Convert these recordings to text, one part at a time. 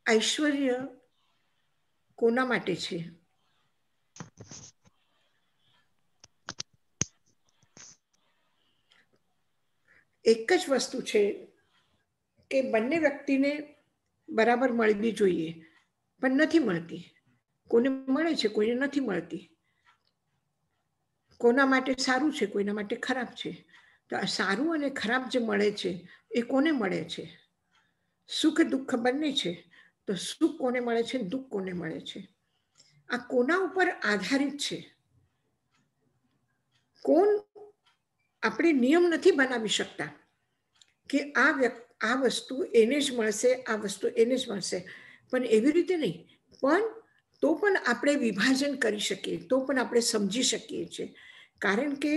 ઐશ્વર્ય કોના માટે છે? એક જ વસ્તુ છે કે બંને વ્યક્તિને બરાબર મળવી જોઈએ, પણ નથી મળતી. કોને મળે છે, કોઈને નથી મળતી. કોના માટે સારું છે, કોઈના માટે ખરાબ છે. તો આ સારું અને ખરાબ જે મળે છે એ કોને મળે છે? સુખ દુઃખ બંને છે. તો સુખ કોને મળે છે, દુઃખ કોને મળે છે? આ કોના ઉપર આધારિત છે? કોણ આપણે નિયમ નથી બનાવી શકતા કે આ વસ્તુ એને જ મળશે, આ વસ્તુ એને જ મળશે. પણ એવી રીતે નહીં. પણ તો પણ આપણે વિભાજન કરી શકીએ, તો પણ આપણે સમજી શકીએ છીએ. કારણ કે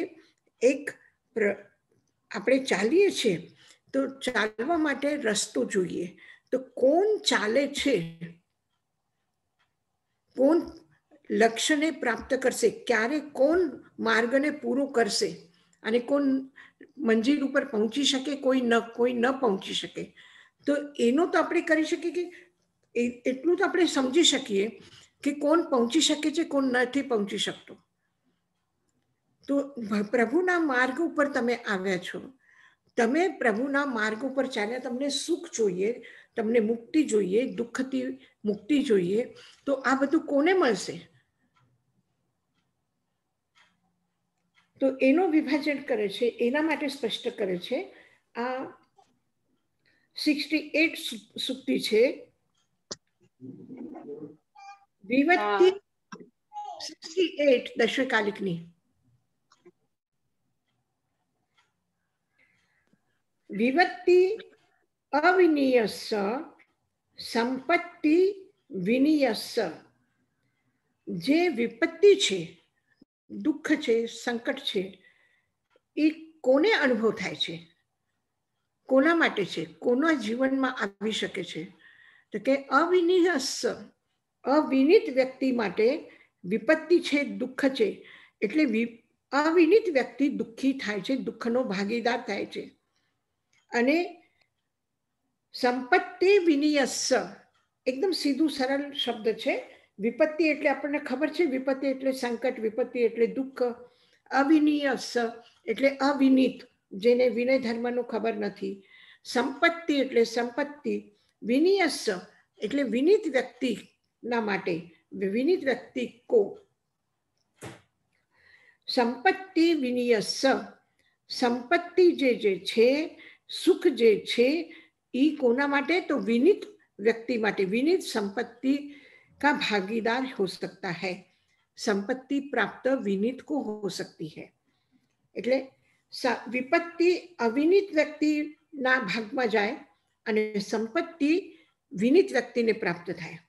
આપણે ચાલીએ છીએ તો ચાલવા માટે રસ્તો જોઈએ. તો કોણ ચાલે છે, કોણ લક્ષ્યને પ્રાપ્ત કરશે, ક્યારે કોણ માર્ગને પૂરો કરશે અને કોણ મંજિલ ઉપર પહોંચી શકે, કોઈ ન પહોંચી શકે. તો એનો તો આપણે કરી શકીએ કે એટલું તો આપણે સમજી શકીએ કે કોણ પહોંચી શકે છે, કોણ નથી પહોંચી શકતો. તો પ્રભુના માર્ગ ઉપર તમે આવ્યા છો, તમે પ્રભુના માર્ગ ઉપર ચાલ્યા, તમને સુખ જોઈએ, તમને મુક્તિ જોઈએ, દુઃખથી મુક્તિ જોઈએ. તો આ બધું કોને મળશે? તો એનો વિભાજન કરે છે, એના માટે સ્પષ્ટ કરે છે. આ 68 સૂક્તિ છે. વિવત્તિ 68 દશકાલિકની. વિવત્તિ અવિનીયસ સંપત્તિ વિનિયસ. જે વિપત્તિ છે, દુઃખ છે, સંકટ છે, એ કોને અનુભવ થાય છે? કોના માટે છે? કોના જીવનમાં આવી શકે છે? તો કે અવિનિયસ, અવિનિત વ્યક્તિ માટે વિપત્તિ છે, દુઃખ છે. એટલે અવિનિત વ્યક્તિ દુઃખી થાય છે, દુઃખનો ભાગીદાર થાય છે. અને સંપત્તિ વિનિયસ એકદમ સીધું સરળ શબ્દ છે. વિપત્તિ એટલે આપણને ખબર છે, વિપત્તિ એટલે સંકટ, વિપત્તિ એટલે દુઃખ. અવિનિયસ એટલે અવિનિત, જેને વિનય ધર્મનું ખબર નથી. સંપત્તિ એટલે સંપત્તિ. વિનિયસ એટલે વિનિત વ્યક્તિના માટે, વિનિત વ્યક્તિ કો. સંપત્તિ વિનિયસ, સંપત્તિ જે છે, સુખ જે છે, એ કોના માટે? તો विनित व्यक्ति माटे. विनित संपत्ति का भागीदार हो सकता है. संपत्ति प्राप्त विनित को हो सकती है. એટલે વિપત્તિ અવિનિત વ્યક્તિના ભાગમાં જાય અને સંપત્તિ વિનિત વ્યક્તિને પ્રાપ્ત થાય.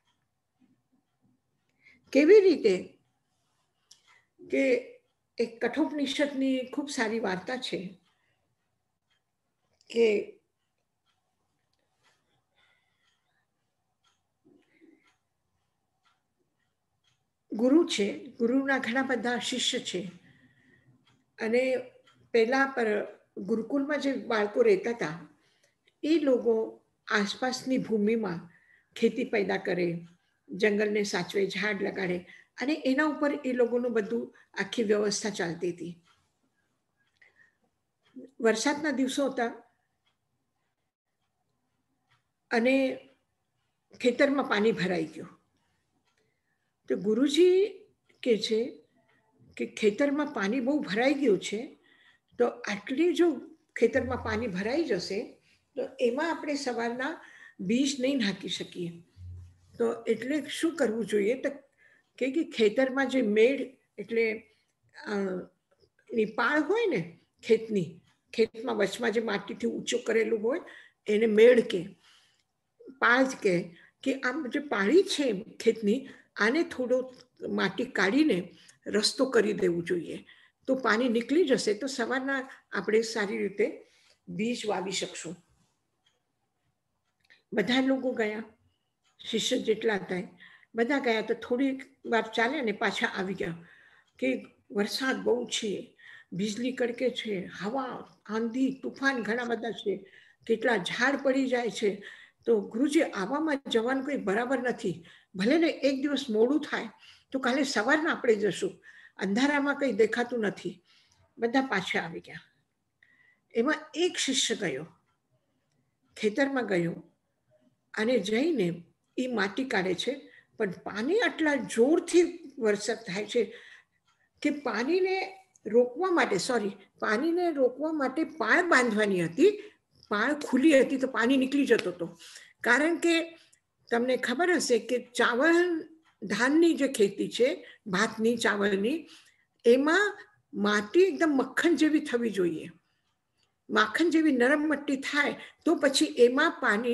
કેવી રીતે? કે એક કઠોપનિષદની ખૂબ સારી વાર્તા છે કે ગુરુ છે, ગુરુના ઘણા બધા શિષ્ય છે. અને પહેલા પર ગુરુકુળમાં જે બાળકો રહેતા હતા, એ લોકો આસપાસની ભૂમિમાં ખેતી પેદા કરે, જંગલને સાચવે, ઝાડ લગાડે, અને એના ઉપર એ લોકોનું બધું આખી વ્યવસ્થા ચાલતી હતી. વરસાદના દિવસો હતા અને ખેતરમાં પાણી ભરાઈ ગયું. તો ગુરુજી કે છે કે ખેતરમાં પાણી બહુ ભરાઈ ગયું છે, તો આટલી જો ખેતરમાં પાણી ભરાઈ જશે તો એમાં આપણે સવારના બીજ નહીં નાખી શકીએ. તો એટલે શું કરવું જોઈએ? તો કે ખેતરમાં જે મેડ એટલે પાળ હોય ને ખેતની, ખેતમાં વચમાં જે માટીથી ઊંચું કરેલું હોય એને મેડ કે પાળ કે આમ જે પાળી છે ખેતની, આને થોડો માટી કાઢીને રસ્તો કરી દેવું જોઈએ. તો પાણી નીકળી જશે, તો સવારના આપણે સારી રીતે બીજ વાવી શકશું. બધા લોકો ગયા, શિષ્ય જેટલા હતા બધા ગયા. તો થોડીક વાર ચાલે ને પાછા આવી ગયા કે વરસાદ બહુ છે, વીજળી કડકે છે, હવા, આંધી, તુફાન ઘણા બધા છે, કેટલા ઝાડ પડી જાય છે, તો ગુરુજી આવામાં જવાનું કંઈ બરાબર નથી, ભલે ને એક દિવસ મોડું થાય તો કાલે સવારના આપણે જશું, અંધારામાં કંઈ દેખાતું નથી. બધા પાછા આવી ગયા. એમાં એક શિષ્ય ગયો, ખેતરમાં ગયો અને જઈને એ માટી કાઢે છે, પણ પાણી આટલા જોરથી વરસાદ થાય છે કે પાણીને રોકવા માટે પાળ બાંધવાની હતી. પાળ ખુલ્લી હતી તો પાણી નીકળી જતો હતો. કારણ કે તમને ખબર હશે કે ચાવલ ધાનની જે ખેતી છે, ભાતની, ચાવલની, એમાં માટી એકદમ મક્ખન જેવી થવી જોઈએ. માખણ જેવી નરમ મટ્ટી થાય તો પછી એમાં પાણી,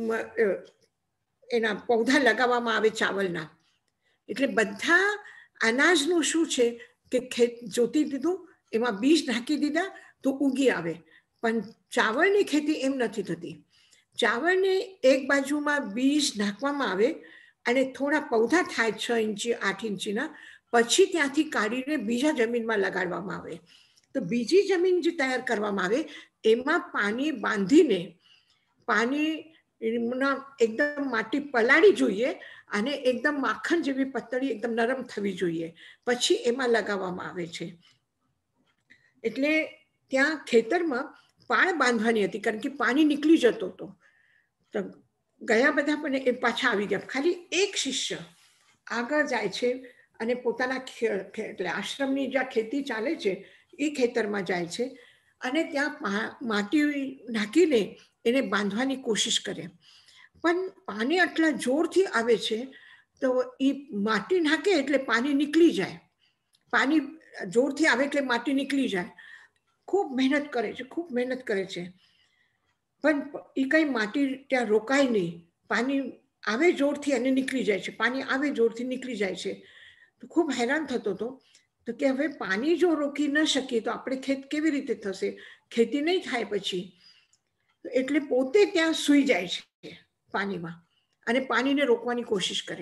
એના પૌધા લગાવવામાં આવે ચાવલના. એટલે બધા અનાજનું શું છે કે ખેત જોતી દીધું, એમાં બીજ નાખી દીધા તો ઉગી આવે. પણ ચાવલની ખેતી એમ નથી થતી. ચાવલને એક બાજુમાં બીજ નાખવામાં આવે અને થોડા પૌધા થાય 6 ઇંચી 8 ઇંચીના, પછી ત્યાંથી કાઢીને બીજા જમીનમાં લગાડવામાં આવે. તો બીજી જમીન જે તૈયાર કરવામાં આવે એમાં પાણી બાંધીને, પાણી એકદમ માટી પલાળી જોઈએ અને એકદમ માખણ જેવી પતળી એકદમ નરમ થવી જોઈએ, પછી એમાં લગાવવામાં આવે છે. એટલે ત્યાં ખેતરમાં પાળ બાંધવાની હતી, કારણ કે પાણી નીકળી જતો હતો. તો ગયા બધા પણ એ પાછા આવી ગયા. ખાલી એક શિષ્ય આગળ જાય છે અને પોતાના એટલે આશ્રમની જ્યાં ખેતી ચાલે છે એ ખેતરમાં જાય છે અને ત્યાં માટી નાખીને એને બાંધવાની કોશિશ કરે. પણ પાણી આટલા જોરથી આવે છે તો એ માટી નાખે એટલે પાણી નીકળી જાય. પાણી જોરથી આવે એટલે માટી નીકળી જાય. ખૂબ મહેનત કરે છે, ખૂબ મહેનત કરે છે, પણ એ કઈ માટી ત્યાં રોકાય નહીં. પાણી આવે જોરથી અને નીકળી જાય છે, પાણી આવે જોરથી નીકળી જાય છે. તો ખૂબ હેરાન થતો હતો. તો કે હવે પાણી જો રોકી ન શકીએ તો આપણે ખેત કેવી રીતે થશે, ખેતી નહીં થાય પછી. એટલે પોતે ત્યાં સૂઈ જાય છે પાણીમાં અને પાણીને રોકવાની કોશિશ કરે.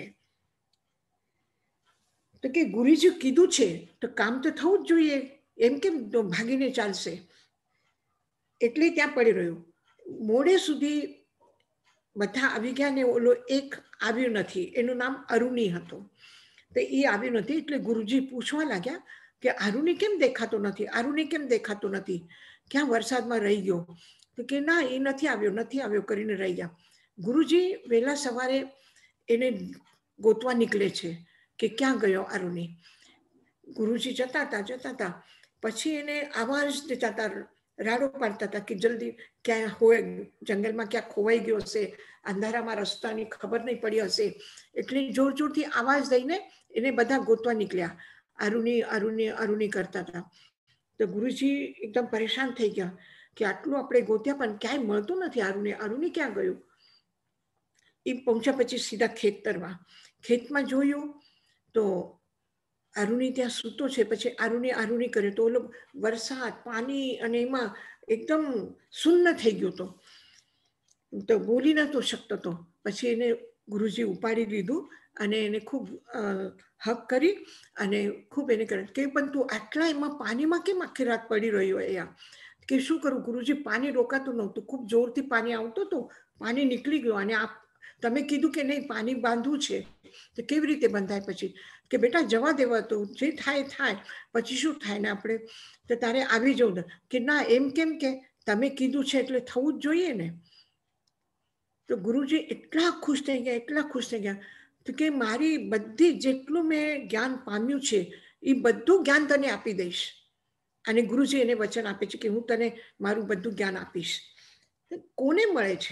તો કે ગુરુજી કીધું છે તો કામ તો થવું જ જોઈએ, એમ કેમ ભાગીને ચાલશે. એટલે ત્યાં પડી રહ્યો. મોડે સુધી બધા આવી ગયા ને ઓલો એક આવ્યો નથી, એનું નામ અરુણી હતું. તો એ આવ્યું નથી એટલે ગુરુજી પૂછવા લાગ્યા કે અરુણી કેમ દેખાતો નથી, અરુણી કેમ દેખાતો નથી, ક્યાં વરસાદમાં રહી ગયો. તો કે ના, એ નથી આવ્યો કરીને રહી ગયા. ગુરુજી વહેલા સવારે એને ગોતવા નીકળે છે કે ક્યાં ગયો અરુણી. ગુરુજી જતા હતા, પછી એને આવાજ દેતા હતા, રાડો પાડતા હતા કે જલ્દી ક્યાં હોય, જંગલમાં ક્યાં ખોવાઈ ગયો હશે, અંધારામાં રસ્તાની ખબર નહીં પડી હશે. એટલે જોર જોરથી આવાજ દઈને એને બધા ગોતવા નીકળ્યા. અરુણી અરુણી અરુણી કરતા હતા. તો ગુરુજી એકદમ પરેશાન થઈ ગયા કે આટલું આપણે ગોત્યા પણ ક્યાંય મળતું નથી. અરુણી ક્યાં ગયું. એ પહોંચ્યા પછી સીધા ખેતમાં જોયું તો અરુણી ત્યાં સૂતો છે. પછી અરુણી કર્યો તો ઓલો વરસાદ, પાણી અને એમાં એકદમ સુન્ન થઈ ગયો તો બોલી નતો શકતો તો. પછી એને ગુરુજી ઉપાડી લીધું અને એને ખૂબ હક કરી અને ખૂબ એને કર્યું કે પણ તું આટલા એમાં પાણીમાં કેમ આખી રાત પડી રહ્યો અહીંયા, કે શું કરું ગુરુજી, પાણી રોકાતું નહોતું, ખૂબ જોરથી પાણી આવતું હતું, પાણી નીકળી ગયું અને તમે કીધું કે નહીં પાણી બાંધવું છે તો કેવી રીતે બંધાય. પછી કે બેટા જવા દેવા, તો જે થાય થાય, પછી શું થાય ને આપણે, તો તારે આવી જવું. કે ના, એમ કેમ, કે તમે કીધું છે એટલે થવું જ જોઈએ ને. તો ગુરુજી એટલા ખુશ થઈ ગયા તો કે મારી બધી જેટલું મેં જ્ઞાન પામ્યું છે એ બધું જ્ઞાન તને આપી દઈશ. અને ગુરુજી એને વચન આપે છે કે હું તને મારું બધું જ્ઞાન આપીશ. કોને મળે છે,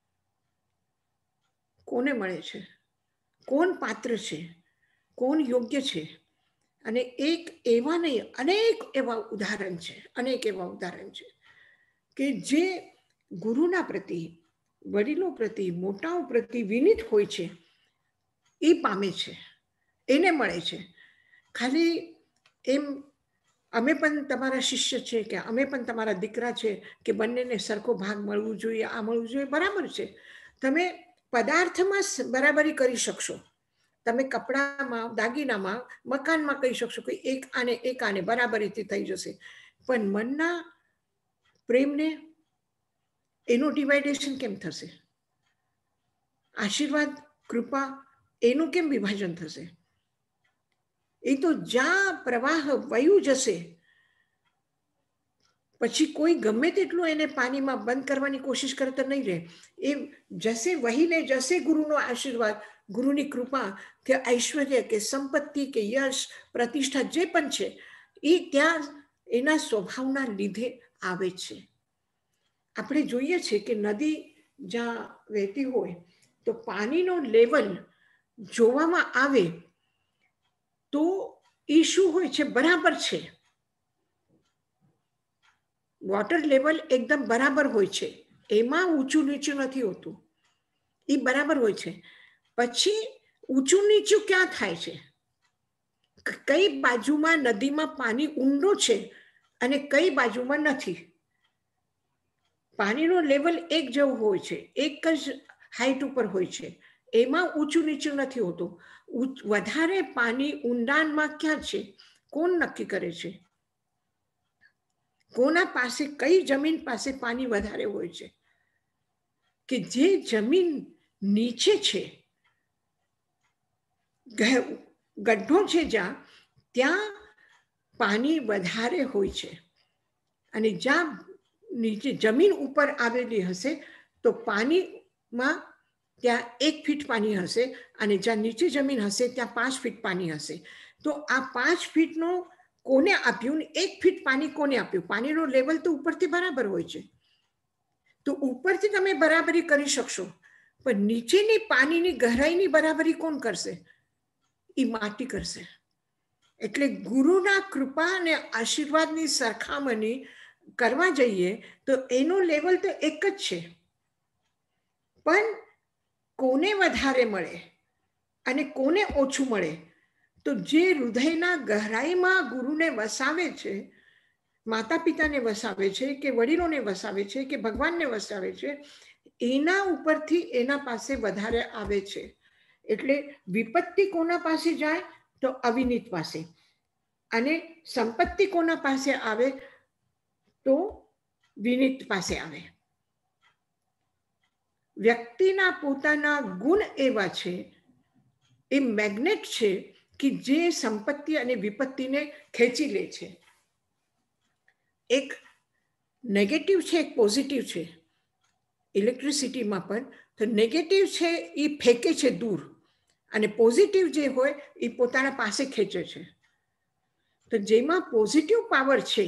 કોને મળે છે, કોણ પાત્ર છે, કોણ યોગ્ય છે. અને એક એવા નહીં, અનેક એવા ઉદાહરણ છે કે જે ગુરુના પ્રતિ, વડીલો પ્રતિ, મોટાઓ પ્રતિ વિનીત હોય છે, એ પામે છે, એને મળે છે. ખાલી એમ અમે પણ તમારા શિષ્ય છે કે અમે પણ તમારા દીકરા છે કે બંનેને સરખો ભાગ મળવું જોઈએ, આ મળવું જોઈએ, બરાબર છે. તમે પદાર્થમાં બરાબરી કરી શકશો, તમે કપડામાં, દાગીનામાં, મકાનમાં કહી શકશો કે એક આને બરાબરીથી થઈ જશે. પણ મનના પ્રેમને એનું ડિવાઇડેશન કેમ થશે? આશીર્વાદ કૃપા એનું કેમ વિભાજન થશે? એ તો જ્યાં પ્રવાહ વયું જશે પછી કોઈ ગમે તેટલું એને પાણીમાં બંધ કરવાની કોશિશ કરે તો નહીં રહે. એ જશે, વહીને જશે ગુરુનો આશીર્વાદ, ગુરુની કૃપા, કે ઐશ્વર્ય કે સંપત્તિ કે યશ પ્રતિષ્ઠા જે પણ છે એ ત્યાં એના સ્વભાવના લીધે આવે છે. આપણે જોઈએ છે કે નદી જ્યાં વહેતી હોય તો પાણીનો લેવલ જોવામાં આવે તો એ શું હોય છે? બરાબર છે. વોટર લેવલ એકદમ બરાબર હોય છે, એમાં ઊંચું નીચું નથી હોતું, એ બરાબર હોય છે. પછી ઊંચું નીચું ક્યાં થાય છે? કઈ બાજુમાં નદીમાં પાણી ઊંડો છે અને કઈ બાજુમાં નથી. પાણીનો લેવલ એક જેવું હોય છે, એક જ હાઈટ ઉપર હોય છે, એમાં ઊંચું નીચું નથી હોતું. વધારે પાણી ઊંડાણમાં ક્યાં છે? કોણ નક્કી કરે છે? કોના પાસે, કઈ જમીન પાસે પાણી વધારે હોય છે? કે જે જમીન નીચે છે, ગઢ્ઢો છે જ્યાં, ત્યાં પાણી વધારે હોય છે. અને જ્યાં નીચે જમીન ઉપર આવેલી હશે તો પાણીમાં ત્યાં 1 ફીટ પાણી હશે, અને જ્યાં નીચે જમીન હશે ત્યાં 5 ફીટ પાણી હશે. તો આ 5 ફીટનો કોને આપ્યું? 1 ફીટ પાણી કોને આપ્યું? પાણીનો લેવલ તો ઉપરથી બરાબર હોય છે, તો ઉપરથી તમે બરાબરી કરી શકશો, પણ નીચેની પાણીની ગહેરાઈની બરાબરી કોણ કરશે? એ માટી કરશે. એટલે ગુરુના કૃપા અને આશીર્વાદની સરખામણી કરવા જઈએ તો એનો લેવલ તો એક જ છે, પણ કોને વધારે મળે અને કોને ઓછું મળે? તો જે હૃદયના ગહેરાઈમાં ગુરુને વસાવે છે, માતા પિતાને વસાવે છે, કે વડીલોને વસાવે છે, કે ભગવાનને વસાવે છે, એના ઉપરથી એના પાસે વધારે આવે છે. એટલે વિપત્તિ કોના પાસે જાય? તો અવિનીત પાસે. અને સંપત્તિ કોના પાસે આવે? તો વિનીત પાસે આવે. વ્યક્તિના પોતાના ગુણ એવા છે, એ મેગ્નેટ છે કે જે સંપત્તિ અને વિપત્તિને ખેંચી લે છે. એક નેગેટિવ છે, એક પોઝિટિવ છે. ઇલેક્ટ્રિસિટીમાં પણ તો નેગેટિવ છે એ ફેંકે છે દૂર, અને પોઝિટિવ જે હોય એ પોતાના પાસે ખેંચે છે. તો જેમાં પોઝિટિવ પાવર છે,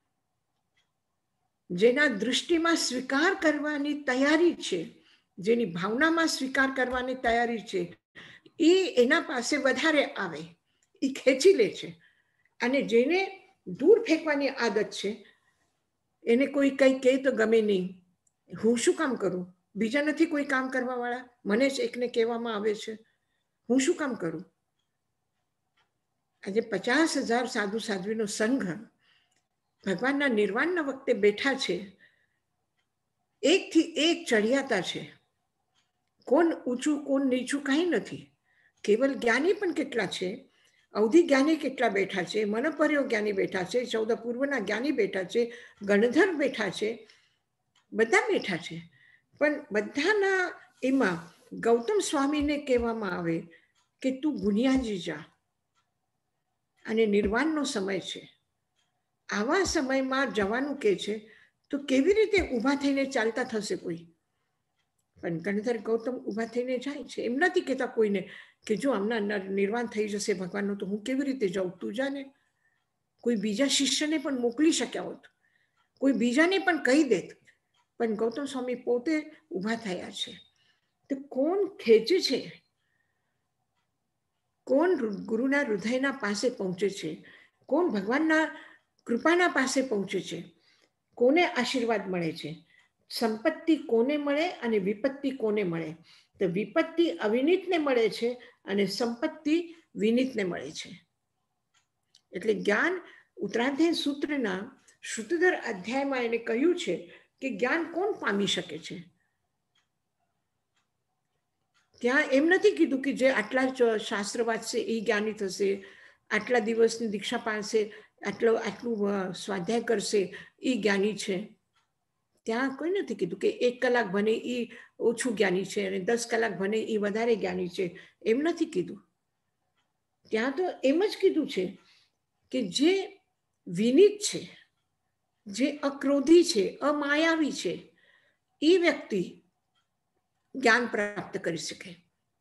જેના દૃષ્ટિમાં સ્વીકાર કરવાની તૈયારી છે, જેની ભાવનામાં સ્વીકાર કરવાની તૈયારી છે, એ એના પાસે વધારે આવે, એ ખેંચી લે છે. અને જેને દૂર ફેંકવાની આદત છે, એને કોઈ કંઈ કહે તો ગમે નહીં, હું શું કામ કરું? બીજા નથી કોઈ કામ કરવા વાળા, મને જ એકને કહેવામાં આવે છે, હું શું કામ કરું? આજે 50,000 સાધુ સાધ્વીનો સંઘ ભગવાનના નિર્વાણના વખતે બેઠા છે, એકથી એક ચડિયાતા છે. કોણ ઊંચું કોણ નીચું કાંઈ નથી. કેવલ જ્ઞાની પણ કેટલા છે, અવધિ જ્ઞાની કેટલા બેઠા છે, મનપર્યો જ્ઞાની બેઠા છે, 14 પૂર્વના જ્ઞાની બેઠા છે, ગણધર બેઠા છે, બધા બેઠા છે. પણ બધાના એમાં ગૌતમ સ્વામીને કહેવામાં આવે કે તું ગુનિયાજી જા, અને નિર્વાણનો સમય છે. આવા સમયમાં જવાનું કે છે, તો કેવી રીતે ઊભા થઈને ચાલતા થશે કોઈ? પણ ગણધર ગૌતમ ઊભા થઈને જાય છે. એમ નથી કહેતા કોઈને કે જો આમના નિર્વાણ થઈ જશે ભગવાનનું તો હું કેવી રીતે જાઉં, તું જાને. કોઈ બીજા શિષ્યને પણ મોકલી શક્યા હોત, કોઈ બીજાને પણ કહી દેત, પણ ગૌતમ સ્વામી પોતે ઊભા થયા છે. તો કોણ ખેંચે છે? કોણ ગુરુના હૃદયના પાસે પહોંચે છે? કોણ ભગવાનના કૃપાના પાસે પહોંચે છે? કોને આશીર્વાદ મળે છે? સંપત્તિ કોને મળે અને વિપત્તિ કોને મળે? તો વિપત્તિ અવિનીતને મળે છે અને સંપત્તિ વિનીતને મળે છે. એટલે જ્ઞાન ઉત્તરાધ્યાય સૂત્રના શ્રુતિધર અધ્યાયમાં એને કહ્યું છે કે જ્ઞાન કોણ પામી શકે છે? ત્યાં એમ નથી કીધું કે જે આટલા જ શાસ્ત્ર વાંચશે એ જ્ઞાની થશે, આટલા દિવસની દીક્ષા પાડશે, આટલું સ્વાધ્યાય કરશે એ જ્ઞાની છે. ત્યાં કોઈ નથી કીધું કે 1 કલાક ભણે એ ઓછું જ્ઞાની છે અને 10 કલાક ભણે એ વધારે જ્ઞાની છે, એમ નથી કીધું. ત્યાં તો એમ જ કીધું છે કે જે વિનીત છે, જે અક્રોધી છે, અમાયાવી છે, એ વ્યક્તિ જ્ઞાન પ્રાપ્ત કરી શકે.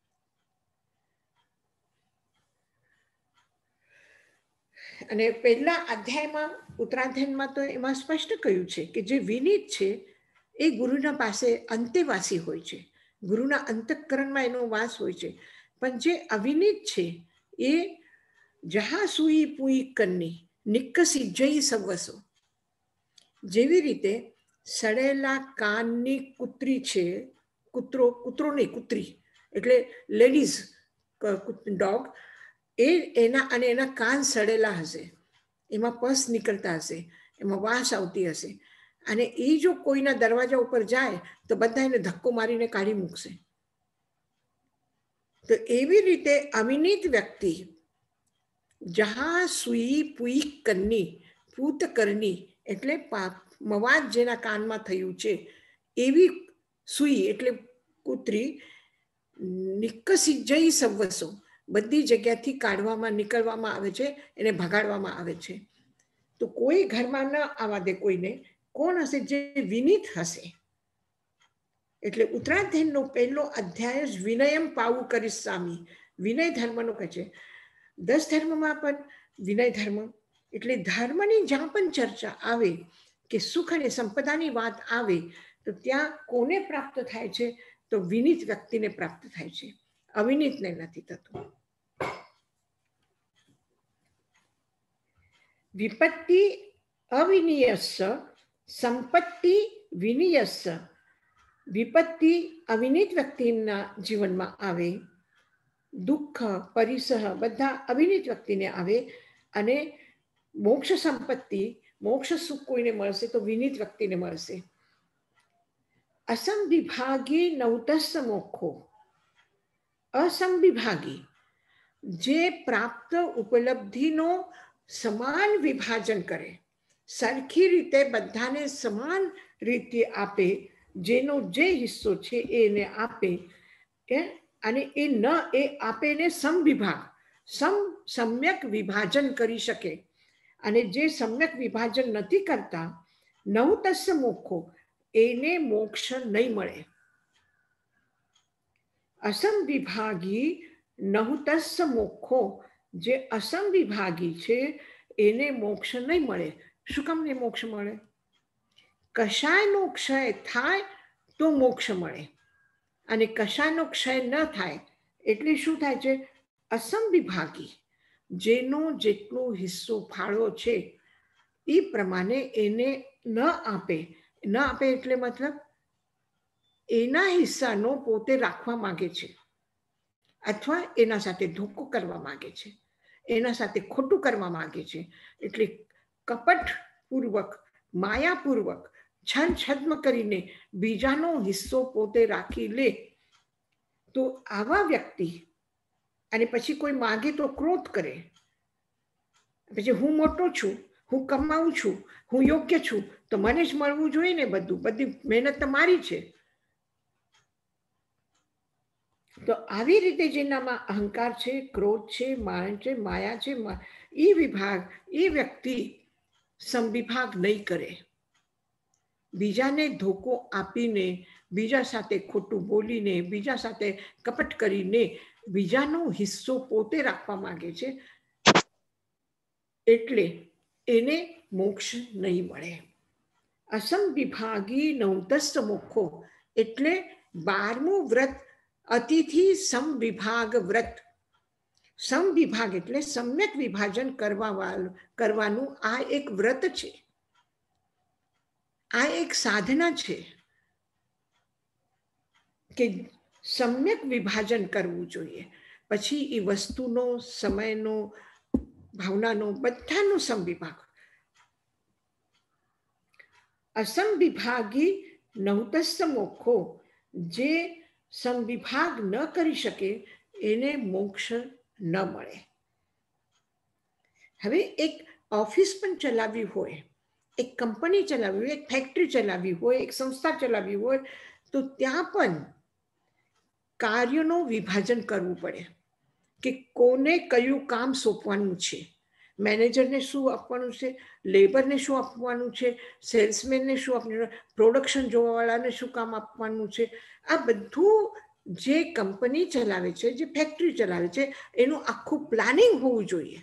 અને પહેલા અધ્યાયમાં, ઉત્તરાધ્યાયમાં તો એમાં સ્પષ્ટ કહ્યું છે કે જે વિનીત છે એ ગુરુના પાસે અંતેવાસી હોય છે, ગુરુના અંતઃકરણમાં એનો વાસ હોય છે. પણ જે અવિનીત છે એ જહા સુઈ પુઈ કન્ની નિક્કસી જઈ સવસો. જેવી રીતે સડેલા કાનની કૂતરી છે, કૂતરો નહીં, કૂતરી એટલે લેડીઝ ડોગ, એના અને એના કાન સડેલા હશે, એમાં પસ નીકળતા હશે, એમાં વાસ આવતી હશે, અને એ જો કોઈના દરવાજા ઉપર જાય તો બધા એને ધક્કો મારીને કાઢી મૂકશે. તો એવી રીતે અવિનીત વ્યક્તિ જહા સુઈ પુઈ કરની, પૂત કરની એટલે મવાજ જેના કાનમાં થયું છે એવી સુઈ એટલે કૂતરી નિક્કસી જઈ સવસો, બધી જગ્યાથી કાઢવામાં નીકળવામાં આવે છે, એને ભગાડવામાં આવે છે. તો કોઈ ઘરમાં ન આવવા દે કોઈને. કોણ હશે? જે વિનીત હશે. એટલે ઉત્તરાધ્યાયનો પહેલો અધ્યાય જ વિનયમ પાવું કરી સામી, વિનય ધર્મનો કહે છે. 10 ધર્મમાં પણ વિનય ધર્મ એટલે ધર્મની જ્યાં પણ ચર્ચા આવે કે સુખ અને સંપદાની વાત આવે તો ત્યાં કોને પ્રાપ્ત થાય છે? તો વિનીત વ્યક્તિને પ્રાપ્ત થાય છે, અવિનીતને નથી થતું. વિપત્તિ અવિનયસ્ય સંપત્તિ વિનયસ્ય. વિપત્તિ અવિનીત વ્યક્તિના જીવનમાં આવે, દુઃખ પરિસહ બધા અવિનીત વ્યક્તિને આવે, અને મોક્ષ સંપત્તિ, મોક્ષ સુખ કોઈને મળશે તો વિનીત વ્યક્તિને મળશે. અસંવિભાગી નૌતસ્સ મોક્ષો. અસંવિભાગી જે પ્રાપ્ત ઉપલબ્ધિનો સમાન વિભાજન કરે, સરખી રીતે બધાને સમાન રીતે આપે, જેનો જે હિસ્સો છે એને આપે, અને એ આપે ને સમવિભાગ, સમ્યક વિભાજન કરી શકે. અને જે સમ્યક વિભાજન નથી કરતા, નૌતસ્ય મોક્ષો એને મોક્ષ નહીં મળે. અસંવિભાગી નહુતસ્ય મોક્ષો, જે અસંવિભાગી છે એને મોક્ષ નહીં મળે. શું કામ ને મોક્ષ મળે? કશાયનો ક્ષય થાય તો મોક્ષ મળે, અને કશાયનો ક્ષય ન થાય એટલે શું થાય છે? અસંવિભાગી જેનો જેટલો હિસ્સો ફાળો છે એ પ્રમાણે એને ન આપે. ન આપે એટલે મતલબ એના હિસ્સાનો પોતે રાખવા માંગે છે, અથવા એના સાથે ધોકો કરવા માંગે છે, એના સાથે ખોટું કરવા માંગે છે. એટલે કપટપૂર્વક, માયાપૂર્વક, છદ્મ કરીને બીજાનો હિસ્સો પોતે રાખી લે તો આવા વ્યક્તિ, અને પછી કોઈ માગે તો ક્રોધ કરે, પછી હું મોટો છું, હું કમાઉં છું, હું યોગ્ય છું, તો મને જ મળવું જોઈએ ને બધું, બધી મહેનત તો મારી છે. તો આવી રીતે જેનામાં અહંકાર છે, ક્રોધ છે, માન છે, માયા છે, એ વિભાગ, એ વ્યક્તિ સમવિભાગ નહીં કરે. બીજાને ધોકો આપીને, બીજા સાથે ખોટું બોલીને, બીજા સાથે કપટ કરીને બીજાનો હિસ્સો પોતે રાખવા માંગે છે, એટલે એને મોક્ષ નહીં મળે. અસંવિભાગી નૌતસ્ય મોક્ષો એટલે 12મું વ્રત અતિથિ સમવિભાગ વ્રત. સમવિભાગ એટલે સમ્યક વિભાજન કરવાનું આ એક વ્રત છે, આ એક સાધના છે કે સમ્યક વિભાજન કરવું જોઈએ. પછી એ વસ્તુનો, સમયનો, ભાવનાનો, બધાનો સમવિભાગ. અસંવિભાગી નૌતસ્ય મોક્ષો જે સમવિભાગ ન કરી શકે એને મોક્ષ ન મળે. હવે એક ઓફિસ પણ ચલાવવી હોય એક કંપની ચલાવવી હોય, એક ફેક્ટરી ચલાવવી હોય, એક સંસ્થા ચલાવવી હોય, તો ત્યાં પણ કાર્યનું વિભાજન કરવું પડે કે કોને કયું કામ સોંપવાનું છે. મેનેજરને શું આપવાનું છે, લેબરને શું આપવાનું છે, સેલ્સમેનને શું આપવાનું, પ્રોડક્શન જોવાવાળાને શું કામ આપવાનું છે. આ બધું જે કંપની ચલાવે છે, જે ફેક્ટરી ચલાવે છે, એનું આખું પ્લાનિંગ હોવું જોઈએ.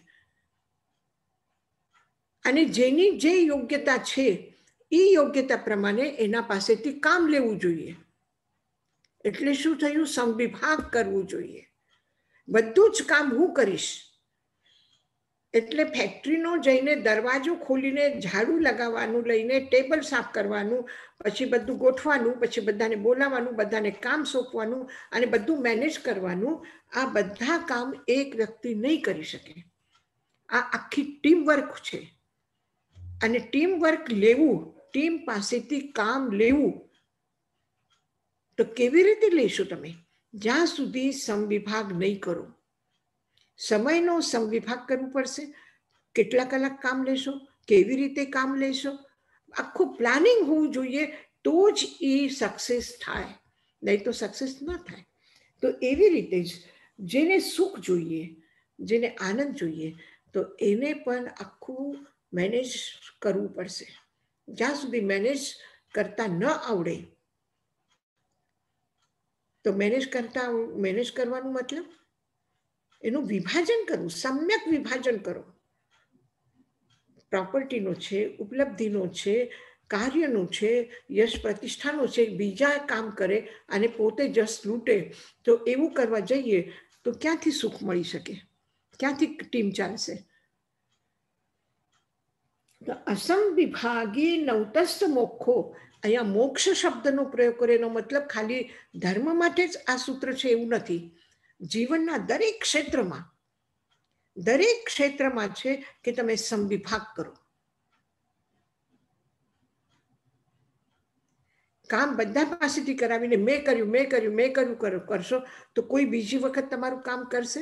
અને જેની જે યોગ્યતા છે એ યોગ્યતા પ્રમાણે એના પાસેથી કામ લેવું જોઈએ. એટલે શું થયું? સમવિભાગ કરવું જોઈએ. બધું જ કામ હું કરીશ. એટલે ફેક્ટરીનો જઈને દરવાજો ખોલીને ઝાડુ લગાવવાનું લઈને ટેબલ સાફ કરવાનું, પછી બધું ગોઠવાનું, પછી બધાને બોલાવવાનું, બધાને કામ સોંપવાનું અને બધું મેનેજ કરવાનું, આ બધા કામ એક વ્યક્તિ નહીં કરી શકે. આ આખી ટીમ વર્ક છે. અને ટીમ વર્ક લેવું, ટીમ પાસેથી કામ લેવું, તો કેવી રીતે લેશો તમે? જ્યાં સુધી સમવિભાગ નહીં કરો. સમયનો સમવિભાગ કરવું પડશે. કેટલા કલાક કામ લેશો, કેવી રીતે કામ લેશો, આખું પ્લાનિંગ હોવું જોઈએ, તો જ એ સક્સેસ થાય. નહીં તો સક્સેસ ના થાય. તો એવી રીતે જ જેને સુખ જોઈએ, જેને આનંદ જોઈએ, તો એને પણ આખું મેનેજ કરવું પડશે. જ્યાં સુધી મેનેજ કરતા ન આવડે, તો મેનેજ કરવાનું મતલબ એનું વિભાજન કરવું, સમ્યક વિભાજન કરો. પ્રોપર્ટીનો છે, ઉપલબ્ધિનો છે, કાર્યનો છે, યશ પ્રતિષ્ઠાનો છે, બીજા કામ કરે અને પોતે જસ લૂંટે, તો એવું કરવા જઈએ તો ક્યાંથી સુખ મળી શકે? ક્યાંથી ટીમ ચાલશે? તો અસમવિભાગી નૌતસ્થ મોક્ષો, અહીંયા મોક્ષ શબ્દનો પ્રયોગ કર્યો, મતલબ ખાલી ધર્મ માટે જ આ સૂત્ર છે એવું નથી. જીવનના દરેક ક્ષેત્રમાં છે કે તમે સમવિભાગ કરો. કામ બધા પાસેથી કરાવીને મેં કર્યું કરશો તો કોઈ બીજી વખત તમારું કામ કરશે?